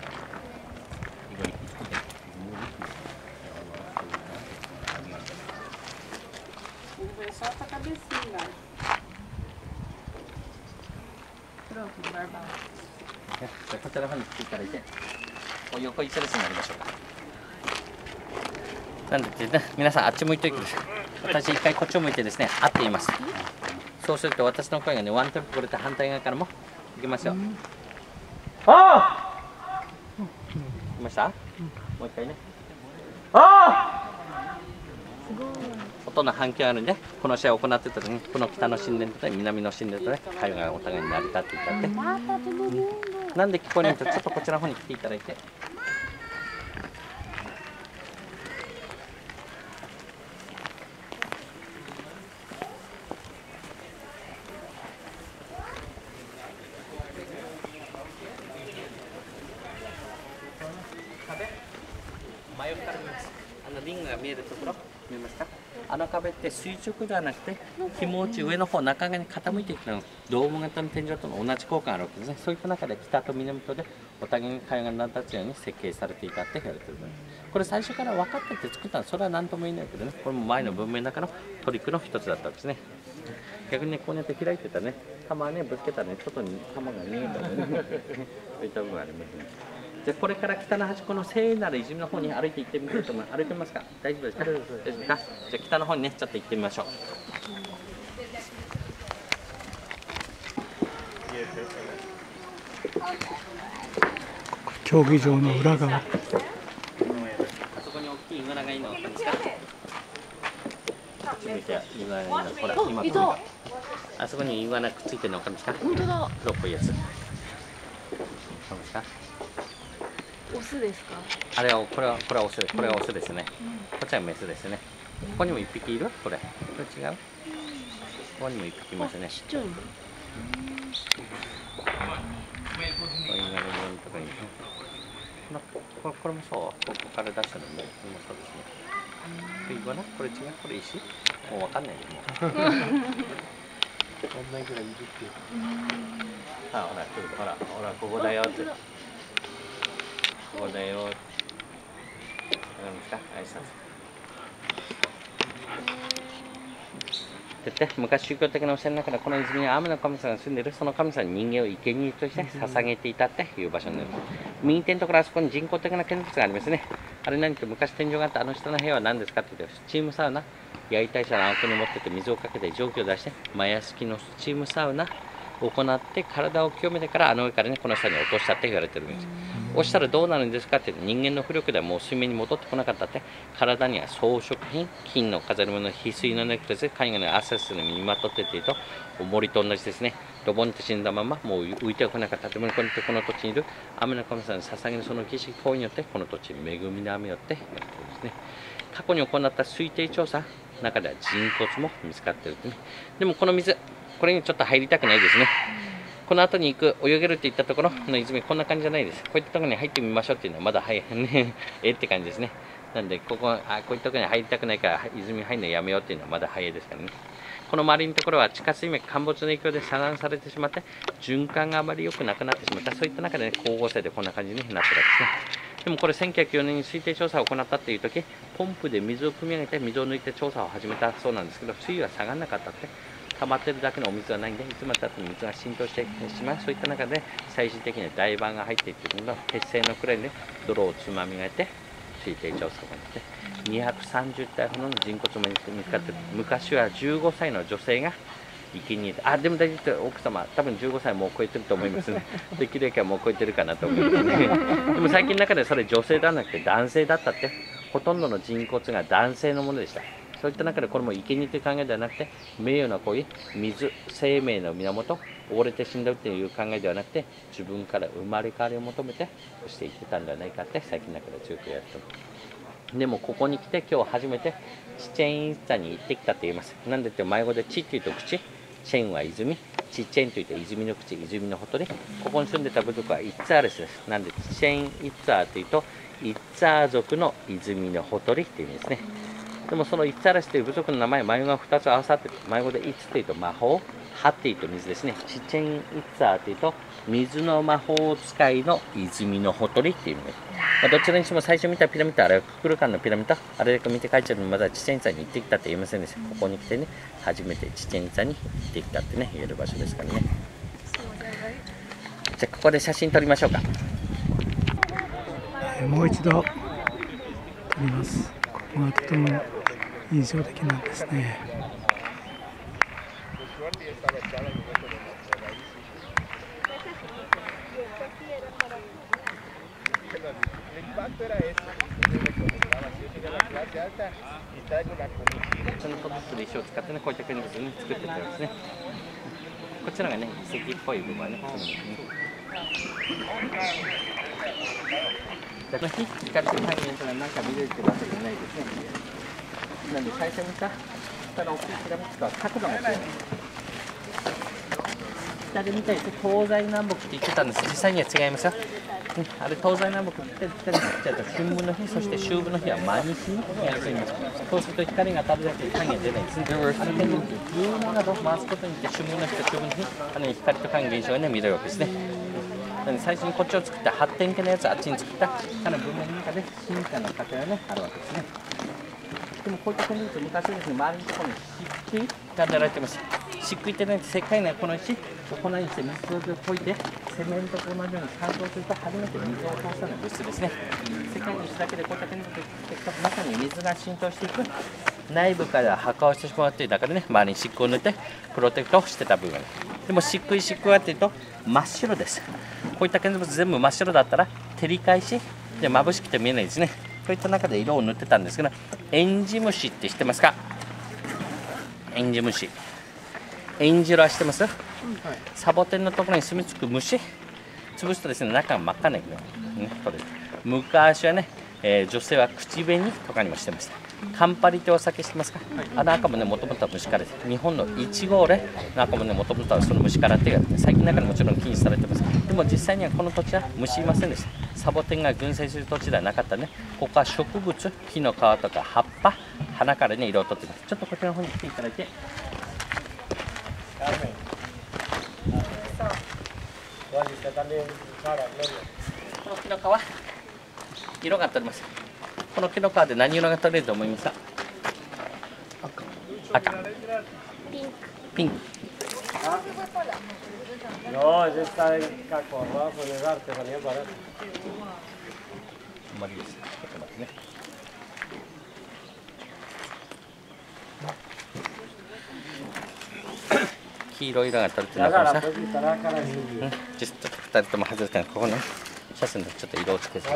こちらの方に来ていただいて、横一列になりましょうか。なんでってね、皆さんあっち向いてください。私一回こっちを向いてですね、あって言います。そうすると私の声がね、ワンテンポこれで反対側からもいきますよ。ああ！いきました？もう一回ね。ああ！ 音の反響あるんで、この試合を行ってた時にこの北の神殿と南の神殿とね会話がお互いに成り立っていたって、なんで聞こえないとちょっとこちらの方に来ていただいて。真横から見ます。リングが見えるところ見えますか？あの壁って垂直ではなくて気持ち上の方中側に傾いていくのドーム型の天井との同じ効果があるわけですね。そういった中で北と南とでお互いに会話が成り立つように設計されていたって言われてる。これ最初から分かってて作ったのはそれは何とも言えないけどね、これも前の文明の中のトリックの一つだったわけですね。逆にね、こうやって開いてたね、玉ねぶつけたらね、外に玉が見えたりねそういった部分がありますね。じゃあこれから北の端っこの聖なる泉の方に歩いて行ってみると思う。歩いてみますか？大丈夫ですか？大丈夫ですか？じゃあ北の方にねちょっと行ってみましょう。 競技場の裏側。 あそこに大きいイグナがいいの分かりますか？こっち向いてイグナがいいの。ほら今見た。あそこにイグナくっついてるの分かりますか？ 本当だ。 黒っぽいやつ。分かりますか？ オスですか？ あれはこれはオス、これはオスですね。こっちはメスですね。ここにも一匹いる？これ。これ違う？ここにも一匹いますね。 ちっちゃいの？ こういうのとかに。これもそう。ここから出したのもそうですね。これイグナ？これ違う？これ石？もうわかんないけども。こんなぐらいいるっていう。あ、ほら来る。ほらここだよって。ここだよ。わかりますか？挨拶。で昔宗教的な教えの中でこの泉に雨の神様が住んでいる、その神様に人間を生贄として捧げていたっていう場所になります。右手のところあそこに人工的な建築がありますね。あれ何って昔天井があったあの下の部屋は何ですかって言ってスチームサウナ、焼いた人の青木に持ってって水をかけて蒸気を出してマヤ式のスチームサウナを行って体を清めてからあの上からねこの下に落としたって言われてるんです。落ちたらどうなるんですかって人間の浮力ではもう水面に戻ってこなかったって、体には装飾品、金の飾り物、翡翠のネックレス、海外のアセスに身にまとってっていうと重りと同じですね。ドボンって死んだままもう浮いてはこなかった。でもこの土地にいる雨の神様に捧げるその儀式行為によってこの土地に恵みの雨によってやってるんですね。過去に行った推定調査の中では人骨も見つかってるってね。でもこの水、これにちょっと入りたくないですね。この後に行く泳げるって言ったところの泉こんな感じじゃないです。こういったところに入ってみましょうっていうのはまだ早いねって感じですね。なんでこういったところに入りたくないから泉入るのやめようっていうのはまだ早いですからね。この周りのところは地下水脈陥没の影響で遮断されてしまって循環があまり良くなくなってしまった。そういった中で、ね、光合成でこんな感じになってるわけですね。でもこれ1904年に推定調査を行ったっていう時ポンプで水を汲み上げて水を抜いて調査を始めたそうなんですけど、水位は下がらなかったって溜まってるだけのお水はないんでいつまでたっても水が浸透してしまう。そういった中で最終的には台板が入っていっているの鉄製のクレーンで泥をつまみがえて推定調査を行って230体ほどの人骨も見つかっている。昔は15歳の女性が生贄で、でも大丈夫、奥様多分15歳もう超えてると思いますね。できるだけはもう超えてるかなと思いますね。でも最近の中でそれ女性ではなくて男性だったって、ほとんどの人骨が男性のものでした。そういった中でこれも生贄という考えではなくて名誉な行為、水、生命の源、溺れて死んだという考えではなくて自分から生まれ変わりを求めてそして生きてたんではないかって最近の中で強くやってます。でもここに来て今日初めてチチェンイッツァに行ってきたと言います。なんでって迷子でチっていうと口、チェンは泉、チチェンというと泉の口、泉のほとり、ここに住んでた部族はイッツァーレスです。なんでチチェンイッツァーというとイッツァー族の泉のほとりっていう意味ですね。でもそのイッツァーレスという部族の名前、迷子が2つ合わさっている。迷子でイッツというと魔法、ハっていうと水ですね。チチェンイッツァーというと水の魔法使いの泉のほとりっていう意味です。どちらにしても最初見たピラミッド、あれはククルカンのピラミッド、あれだけ見て帰っちゃうのにまだチチェンイッツァに行ってきたって言いませんでした。ここに来てね、初めてチチェンイッツァに行ってきたってね、言える場所ですからね。じゃあここで写真撮りましょうか。 もう一度撮ります。ここがとても印象的なんですね。 そのトップで石を使ってね、こういった建築物に作ってたんですね。こちらがね、遺跡っぽい部分はね、そのね。この日、光と半円というのはなんか見れるってわけじゃないですね。なんで最初にさ、下の大きいピラミッドは角度が違う。北で見たりして東西南北って言ってたんです。実際には違いますよ。あれ東西南北って北に来ちゃうと春分の日、そして秋分の日は真西にやすいんです。そうすると光が当たるだけで影が出ないんですね。あの点に17度回すことによって春分の日と秋分の日、あの光と影現象がね見れるわけですね。なので最初にこっちを作った発展系のやつ、あっちに作ったかの文明の中で進化の過程がねあるわけですね。でもこういった建築物、昔ですね、周りのところに漆喰が塗られてます。漆喰ってね、石灰のこの石を粉にして水を溶いて、セメントと同じように乾燥すると初めて水を通すような物質ですね。石灰の石だけでこういった建築物の中に水が浸透していく、内部から破壊をしてしまうという中でね、周りに漆喰を塗ってプロテクトをしてた部分。でも漆喰はというと真っ白です。こういった建築物全部真っ白だったら照り返しで眩しくて見えないですね。こういった中で色を塗ってたんですけど、エンジ虫って知ってますか？エンジ虫。エンジロは知ってます？サボテンのところに住み着く虫。潰すとですね、中が真っ赤な色。昔はね、女性は口紅とかにもしてました。カンパリってお酒知ってますか？あの赤もね、もともとは虫からです。日本のイチゴレの赤もね、もともとはその虫からって言われて、最近の中でもちろん禁止されてます。でも実際にはこの土地は虫いませんでした。サボテンが群生する土地ではなかったね。ここは植物、木の皮とか葉っぱ、花からね、色をとっています。ちょっとこちらの方に来ていただいて。この木の皮、色が取れます。この木の皮で何色が取れると思いますか？赤。ピンク。 No, ese está acorrado con el artesanía para eso. 終わりです。ちょっと待ってね。黄色い色が取れてるのかもしれない。ちょっと2人とも外れたので、ここね、写真でちょっと色をつけて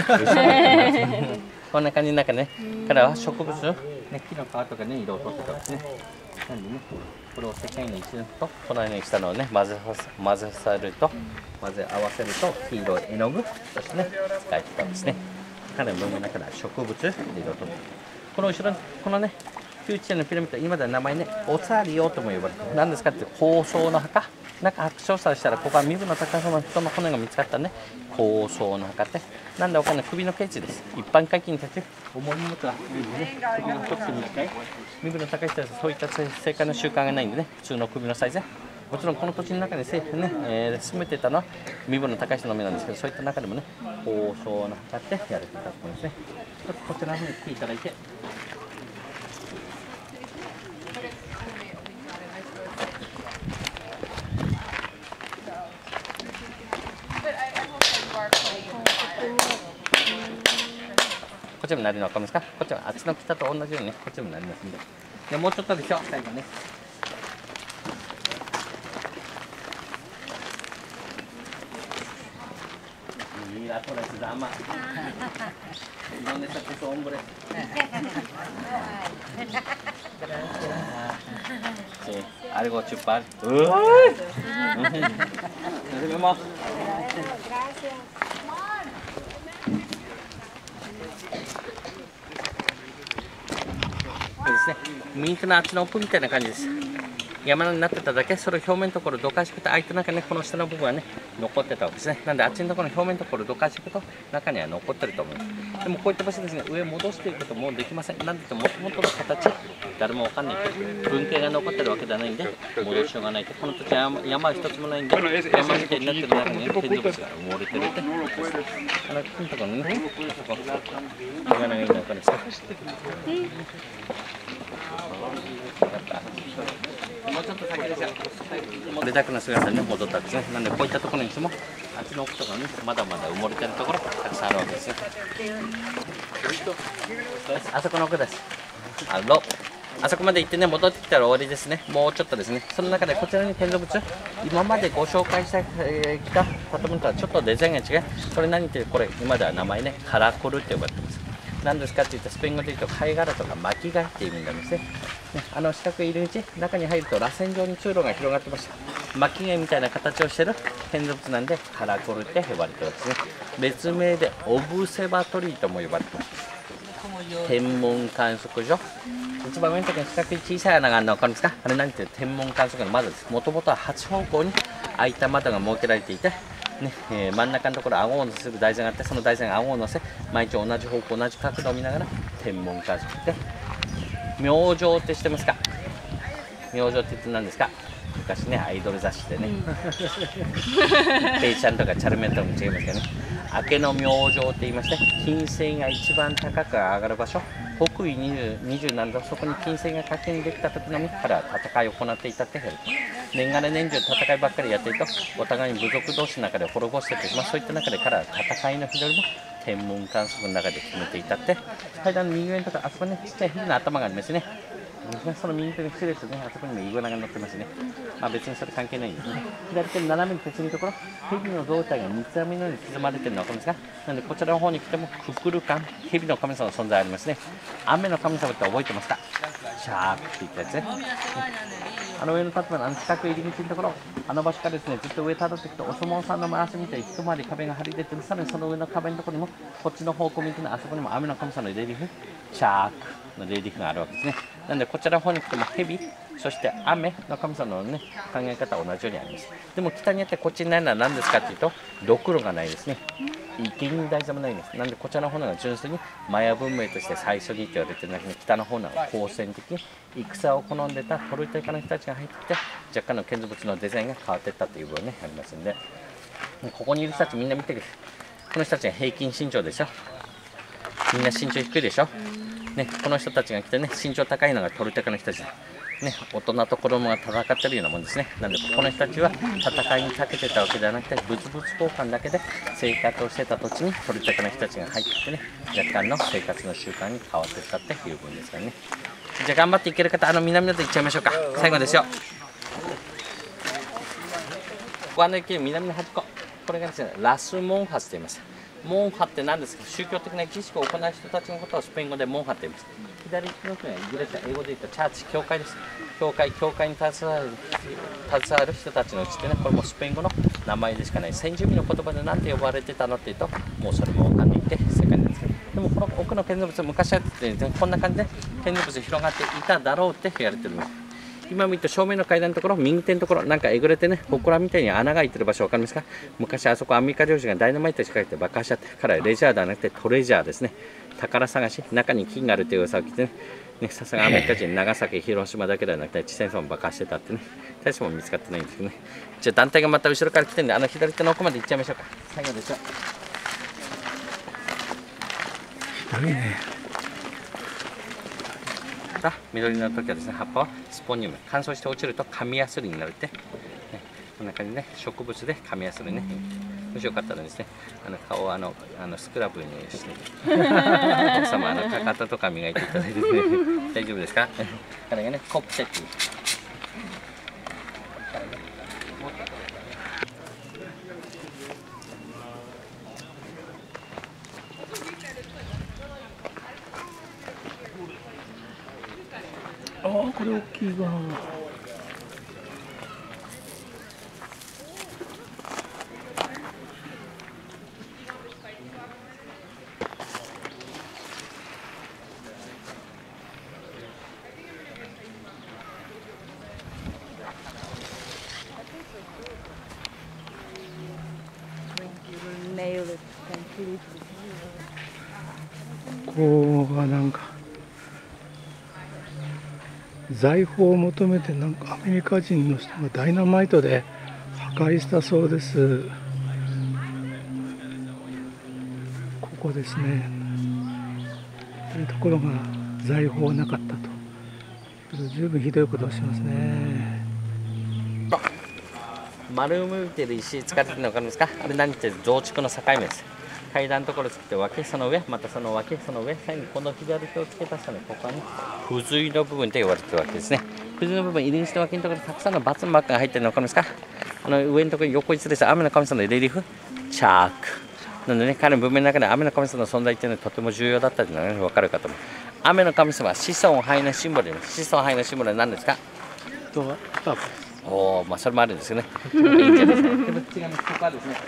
こんな感じの中ね、彼は植物、ね、木の皮とかね、色を取ってたんですね。なんでね、これを世界に一度とこのようにしたのをね、混ぜ合わせると黄色い絵の具としてね、使えてたんですね。彼の文明の中では植物で色を取って、この後ろにこのね、旧地のピラミッド、今では名前ね、オツァリオとも呼ばれてる。何ですかって、高層の墓。なんか調査したら、ここは身分の高さの人の骨が見つかったね、高層の墓って。なんで、お金首のケチです。一般会計に立ち、重い荷物はね、首の一つに近い。身分の高い人はそういった生活の習慣がないんでね、普通の首のサイズ。もちろんこの土地の中に住めてたのは身分の高い人のみなんですけど、そういった中でもね、高層の墓ってやれてたと思うんですね。ちょっとこちらの方に来ていただいて。こっちもなりのわかりますか？こっちはあっちの北と同じようにね、こっちもなりますんで。でもうちょっとでしょ、最後ね。Mira, por eso dama. ¿Dónde está tu hombre? Sí, algo chupar. Nos vemos.ミンクのあっちの奥みたいな感じです。山になってただけ、それを表面のところどかしていくと、相手の中にこの下の部分はね、残ってたわけですね。なんで、あっちのところの表面のところどかしていくと、中には残ってると思います。でもこういった場所ですね、上戻していくこともできません。なんでもともとの形、誰もわかんないけど、文系が残ってるわけではないんで、戻しようがないと。この土地は山一つもないんで、山みたいになってる中に建造物が埋もれてるって。このところにね、ここ、手が長いの分かるんですか？もうちょっと先でじゃあ、レタクの姿に戻ったんですね。なんでこういったところにいつもあっちの奥とかにまだまだ埋もれてるところたくさんあるわけですよ。あそこの奥です。あろ。 あそこまで行ってね、戻ってきたら終わりですね。もうちょっとですね。その中でこちらに建造物、今までご紹介してきた建物とはちょっとデザインが違う。これ何って、これ今では名前ね、カラコルって呼ばれてます。何ですかって言ったら、スペイン語で言うと貝殻とか巻き貝っていう意味になりますね。四角い入り口、中に入ると螺旋状に通路が広がってました。巻き貝みたいな形をしている建造物なんで、カラコルって呼ばれてるんですね。別名でオブセバトリーとも呼ばれてます。天文観測所。一番上のところに四角い小さい穴があるの分かるんですか？あれ何ていう天文観測の窓です。もともとは8方向に開いた窓が設けられていて、真ん中のところ顎を乗せる台座があって、その台座に顎を乗せ、毎日同じ方向同じ角度を見ながら天文観測で、明星って知ってますか？明星って言って何ですか？昔ね、アイドル雑誌でね、ペイちゃんとかチャルメンとも違いますけどね、明けの明星って言いまして、金星が一番高く上がる場所、北緯27度、そこに金星が火球にできた時のみから戦いを行っていたって言われて、年がら年中戦いばっかりやっていると、お互いに部族同士の中で滅ぼしていって、そういった中でから戦いの日よりも天文観測の中で決めていたって、階段の右上のところ、あそこね、ちっちゃい蛇の頭がありますね。その右手に失礼ですね、あそこにもイグアナが乗ってますね。別にそれ関係ないんですね。左手の斜めに別にところ、蛇の胴体が三つ編みのように刻まれているのは分かるんですか？なのでこちらの方に来てもククルカン、蛇の神様の存在ありますね。雨の神様って覚えてますか？シャープって言ったやつね。上の建物の四角い入り口のところ、あの場所からですね、ずっと上たどっていくとお相撲さんの回しみたいに一回り壁が張り出てる。さらにその上の壁のところにも、こっちの方向見てのあそこにも雨の神様のレリーフ、シャークのレリーフがあるわけですね。なのでこちらの方に来ても蛇、そして雨の神様のね、考え方は同じようにあります。でも北にあってこっちにないのは何ですかっていうと、ドクロがないですね。池に台座もないんです。なのでこちらの方が純粋にマヤ文明として最初にって言われてる中に、北の方の好戦的に戦を好んでたトルテカの人たちが入ってきて、若干の建造物のデザインが変わっていったという部分ね、ありますんで、ここにいる人たちみんな見てくれ。この人たちが平均身長でしょ。みんな身長低いでしょ。この人たちが来てね、身長高いのがトルテカの人たちだ。大人と子供が戦ってるようなもんですね。なのでこの人たちは戦いに長けてたわけではなくて、物々交換だけで生活をしてた土地にトルテカの人たちが入ってきてね、若干の生活の習慣に変わっていったっていう部分ですからね。じゃあ頑張っていける方、南の方行っちゃいましょうか。最後ですよ。湾の駅南の端っこ、これがですね、ラスモンハスと言います。モンハって何ですか？宗教的な儀式を行う人たちのことをスペイン語でモンハって言います。左の人はイギリス、英語で言うとチャーチ、教会です。教会に携わる人たちのうちってね、これもスペイン語の名前でしかない。先住民の言葉で何て呼ばれてたのっていうと、もうそれも分かんないって世界なんですけど、でもこの奥の建造物、昔はこんな感じで建造物広がっていただろうって言われてるんです。今見ると正面の階段のところ、右手のところ、なんかえぐれてね、祠みたいに穴が開いてる場所分かりますか？昔あそこアメリカ領事がダイナマイト仕掛けて爆破しちゃってから、レジャーではなくてトレジャーですね。宝探し、中に金があるという噂を聞いてね、さすがアメリカ人、長崎、広島だけではなくて、地戦争も爆破してたってね、大しても見つかってないんですけどね。じゃあ団体がまた後ろから来てるんで、左手の奥まで行っちゃいましょうか。最後ですよ。 広いね。 緑の時はですね、葉っぱはスポニウム、乾燥して落ちると紙やすりになるって、こんな感じで、植物で紙やすりね。もしよかったらですね、顔をスクラブにして、奥様かかととか磨いていただいて、大丈夫ですか？これがね、コップセッティ。 これ大きいわ。ここがなんか財宝を求めて、なんかアメリカ人の人がダイナマイトで破壊したそうです。ここですね。ところが財宝はなかったと。十分ひどいことをしますね。 丸向いてる石使ってるの分かりますか？あれ何って増築の境目です。 階段のところつけて脇、その上、またその脇、その上、最後にこの左手を付け足したので、ここはね、付随の部分と呼ばれているわけですね。付随の部分、入り口の脇のところにたくさんのバツマークが入っているの分かりますか？上のところに横一列、雨の神様のレリーフ、チャーク。なのでね、彼の文明の中で雨の神様の存在っていうのはとても重要だったというのが、ね、分かるかと思う。雨の神様は子孫繁栄のシンボルです。子孫繁栄のシンボルは何ですか？おお、まあそれもあるんですよね。いいんじゃないですか。こっちがね、ここはですね。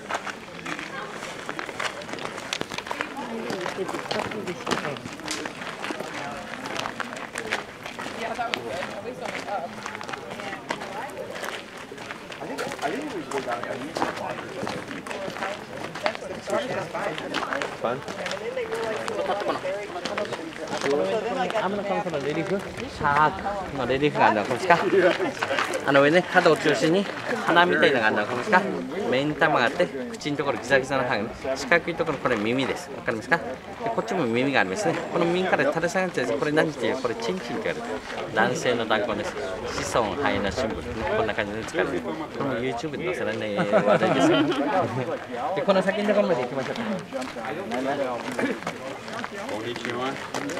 雨の神様のレリーフ、シャークのレリーフがあるのはこれですか？上ね、角を中心に鼻みたいなのがあるのはこれですか？目に玉があって、口のところギザギザの歯が、ね、四角いところこれ耳です。わかりますか？でこっちも耳がありますね。この耳から垂れ下がってこれ何っていう、これチンチンって言われる男性の弾痕です。子孫繁栄のシンボル、こんな感じで使われる。これも YouTube で載せられない話題ですよ。でこの先のところまで行きましょうか。 こんにちは。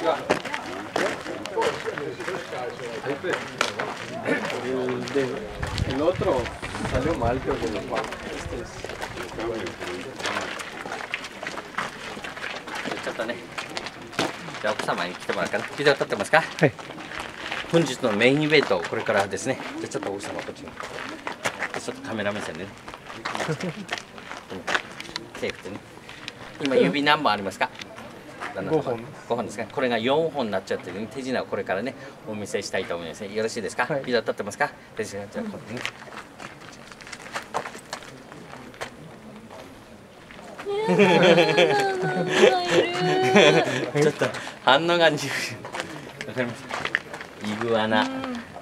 El otro salió mal, creo que lo ちょっとね、じゃあ奥様に来てもらうかな。ビデオ撮ってますか？ はい。 本日のメインイベント、これからですね。じゃあちょっと奥様こっちに。ちょっとカメラ目線でね。手振ってね。今指何本ありますか？5本。5本ですか。これが4本になっちゃってる、ね、手品をこれからねお見せしたいと思いますね。よろしいですか？はい、ビデオ撮ってますか？じゃあこれね。ちょっと反応が鈍い。わかります。イグアナ。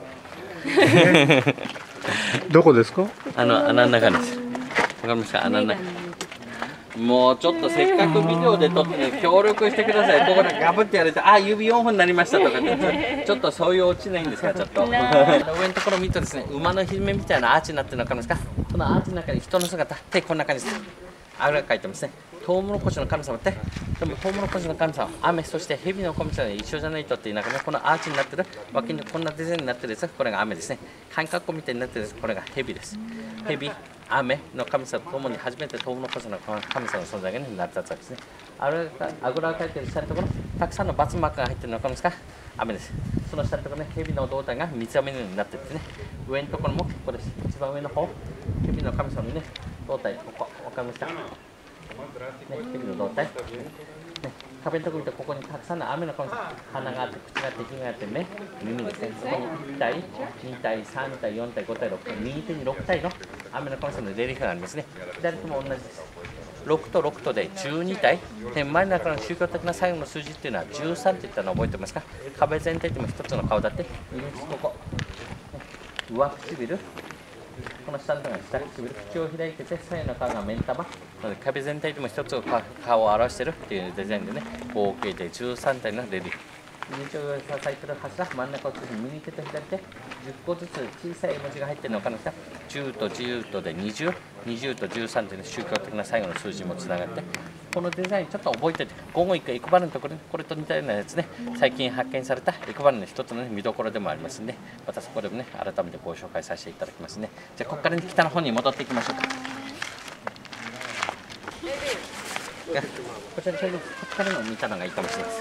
どこですか？ 穴の中です。わかりますか？穴の中。もうちょっとせっかくビデオで撮ってね、協力してください。ここでガブってやると、あ、指4本になりましたとか、ちょっとそういう落ちないんですか、ちょっと。上のところ見るとですね、馬のひめみたいなアーチになってるの分かりますか？このアーチの中に人の姿、手こんな感じです。あぐらかいてますね。トウモロコシの神様って、でもトウモロコシの神様、雨、そして蛇の神様は一緒じゃないとっていう中で、このアーチになってる、脇にこんなデザインになってるやつ、これが雨ですね。三角みたいになってるやつ、これが蛇です。蛇、雨の神様とともに初めてトウモロコシの神様の存在が成り立つわけですね。あぐらをかいてる下のところ、たくさんのバツマークが入ってるの分かりますか？雨です。その下のところね、蛇の胴体が三つ編みのようになっててね、上のところもここです。一番上の方、蛇の神様のね、胴体、ここ、分かりました？ね、蛇の胴体。ね、壁のところ見て、ここにたくさんの雨の神様、鼻があって、口があって、息があって、目、耳ですね。そこに1体、2体、3体、4体、5体、6体、右手に6体の雨の神様のレリーフがありますね。左手も同じです。6と6とで12体。で、前の中の宗教的な最後の数字っていうのは13って言ったのを覚えてますか？壁全体でも一つの顔だって、入り口ここ、上唇。この下のところが下唇、口を開いてて、左右の顔が目ん玉なので、壁全体でも一つの顔を表しているっていうデザインでね、合計で13体のレリーフ。入り口を支えている柱、真ん中を中心に右手と左手、10個ずつ小さい文字が入っているの分かるんですか？10と10とで20、20と13という宗教的な最後の数字もつながって、このデザインちょっと覚えておいて、午後行くエコバルのところにこれと似たようなやつね、最近発見されたエコバルの一つの、ね、見どころでもありますので、またそこでもね、改めてご紹介させていただきますね。じゃあ、ここから、ね、北の方に戻っていきましょうか。こちらこっからの見たのがいいかもしれないです。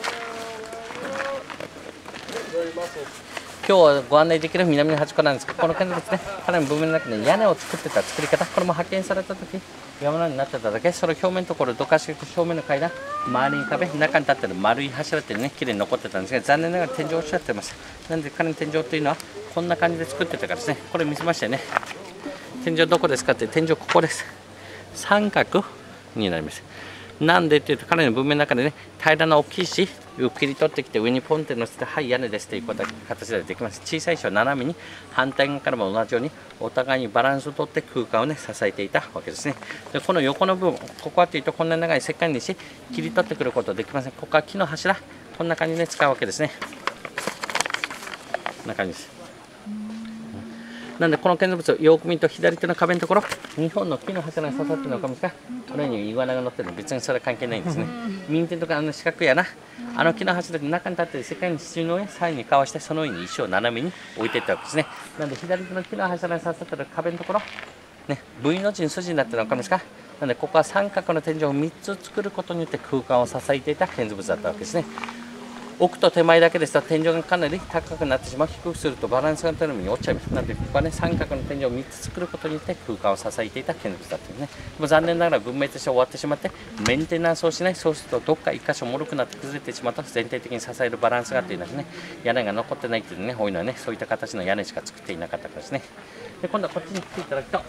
今日ご案内できる南の端っこなんですが、この感じですね、かなり部分の中で屋根を作ってた作り方、これも発見されたとき、山のようになってただけ、その表面のところ、どかしく表面の階段、周りに壁、中に立ってる丸い柱ってね、綺麗に残ってたんですが、残念ながら天井落ちちゃってます。なんで、彼の天井っていうのは、こんな感じで作ってたからですね、これ見せましたよね。天井どこですかって、天井ここです。三角になります。なんでっていうと、彼の文明の中でね、平らな大きい石を切り取ってきて、上にポンって乗せて、はい、屋根ですという形でできます。小さい石を斜めに、反対側からも同じように、お互いにバランスをとって空間をね、支えていたわけですね。で、この横の部分、ここはというと、こんな長い石灰の石、切り取ってくることはできません。ここは木の柱、こんな感じで使うわけですね。こんな感じです。 なんでこの建造物よく見ると左手の壁のところ2本の木の柱に刺さってるのかもしれない。このようにイグアナが乗ってるの別にそれは関係ないんですね。右手とか四角やな木の柱の中に立っている世界の支柱の上左右にかわしてその上に石を斜めに置いていったわけですね。なんで左手の木の柱に刺さってる壁のところね V の字に筋になってるのかもしれない。なのでここは三角の天井を3つ作ることによって空間を支えていた建造物だったわけですね。奥と手前だけですと天井がかなり高くなってしまう。低くするとバランスが取れるのに落ちちゃいます。なのでここはね三角の天井を3つ作ることによって空間を支えていた建造物だったんですね。でも残念ながら文明として終わってしまってメンテナンスをしない。そうするとどっか1箇所脆くなって崩れてしまうと全体的に支えるバランスがっていうのはね屋根が残ってないっていうのね多いのはねそういった形の屋根しか作っていなかったからですね。で今度はこっちに来ていただくと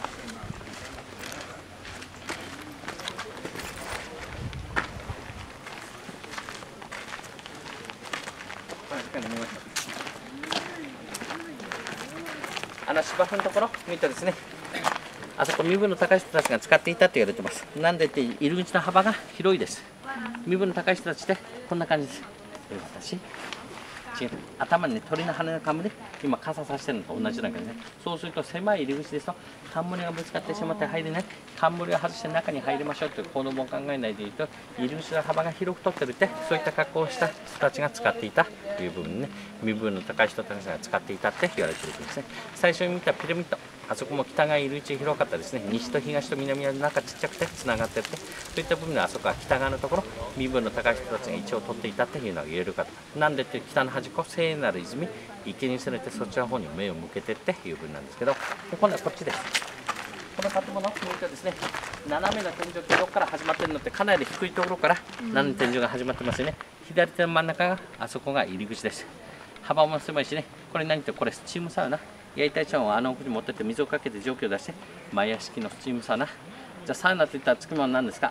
芝生のところ見るとですねあそこ身分の高い人たちが使っていたと言われてます。なんでって入り口の幅が広いです。身分の高い人たちってこんな感じです。私違う頭にね鳥の羽の冠で今傘さしてるのと同じなんだけどね。そうすると狭い入り口ですと冠がぶつかってしまって入れない。冠を外して中に入りましょうという行動も考えないでいると入り口の幅が広く取ってるってそういった格好をした人たちが使っていたという部分ね身分の高い人たちが使っていたって言われているんですね。最初に見たピラミッドあそこも北側入り口広かったですね。西と東と南は中ちっちゃくてつながってるってそういった部分であそこは北側のところ身分の高い人たちが位置を取っていたっていうのが言えるかと。なんでって北の端っこ聖なる泉池にせれてそちらの方に目を向けてっていう部分なんですけどで今度はこっちです。この建物を見るとですね斜めの天井ってどこから始まってるのってかなり低いところから斜めの天井が始まってますよね。左手の真ん中があそこが入り口です。幅も狭いしねこれ何ってこれスチームサウナ焼いた茶碗を奥に持ってって水をかけて蒸気を出してマイヤー式のスチームサウナ。じゃあサウナといったらつきものなんですか？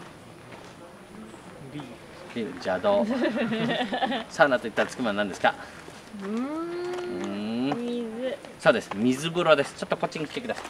邪道サウナといったらつきものなんですか？水。そうです水風呂です。ちょっとこっちに来てください。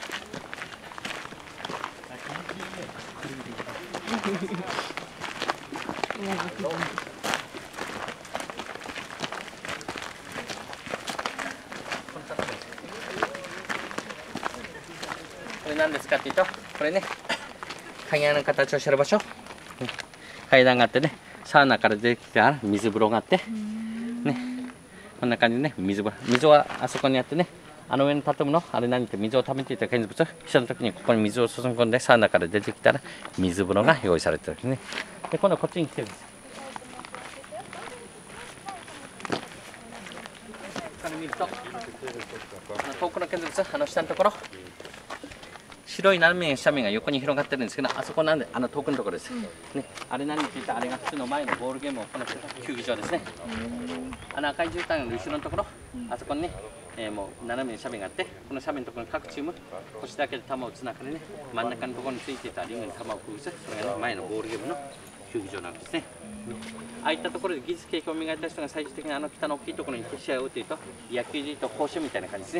これ何ですかっていうとこれね階段の形をしてる場所階段があってねサウナから出てきた水風呂があってねこんな感じでね水はあそこにあってね上の建物あれ何って水を溜めていた建築物したの時にここに水を注ぎ込んでサウナから出てきたら水風呂が用意されてるんですね。で今度はこっちに来てるんです。これ見ると遠くの建築物下のところ白い斜めの斜面が横に広がってるんですけどあそこなんで遠くのところです、ね、あれ何って言ったらあれが普通の前のボールゲームを行ってた球技場ですね。赤い絨毯の後ろのところあそこにねもう斜めの斜面があってこの斜面のところに各チーム腰だけで球をつながれね真ん中のところについていたリングに球を崩すそれが、ね、前のボールゲームの球技場なんですね。ああいったところで技術経験を磨いた人が最終的に北の大きいところに試合を打っていると野球でいうと甲子園みたいな感じですね。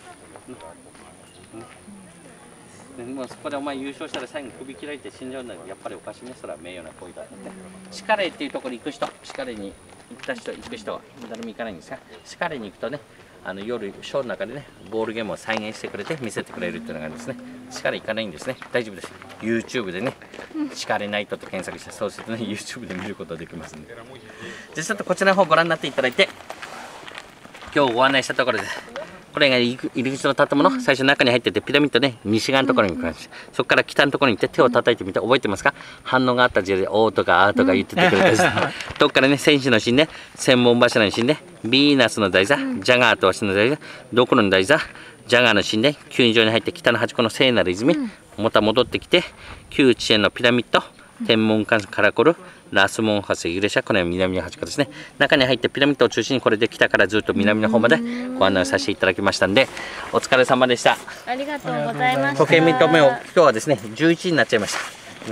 もうそこでお前優勝したら最後首切られて死んじゃうんだけどやっぱりおかしいねそれは名誉な行為だってシカレーっていうところに行く人シカレーに行く人は誰も行かないんですがシカレーに行くとね夜ショーの中でねボールゲームを再現してくれて見せてくれるっていうのがあるんですね。シカレー行かないんですね。大丈夫です YouTube でねシカレーナイトって検索してそうするとね YouTube で見ることができますんでじゃあちょっとこちらの方ご覧になっていただいて今日ご案内したところですこれが入り口の建物、最初中に入っててピラミッドね西側のところに行く感じそこから北のところに行って手を叩いてみて覚えてますか？反応があった字で「お」とか「あ」とか言っててくれたりどっからね戦士の神ね千本柱の神ねビーナスの台座ジャガーと足の台座ドクロの台座ジャガーの神ね球場に入って北の端っこの聖なる泉また戻ってきて旧地縁のピラミッド天文館から来るラスモンハスユレシャこれは南の端っこですね。中に入ってピラミッドを中心にこれで北からずっと南の方までご案内させていただきましたんでお疲れ様でした。 ありがとうございました。 時計見と目を今日はですね11時になっちゃいました。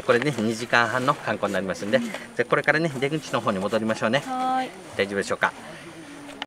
これね2時間半の観光になりますんでこれからね出口の方に戻りましょうね。 はい。 大丈夫でしょうか。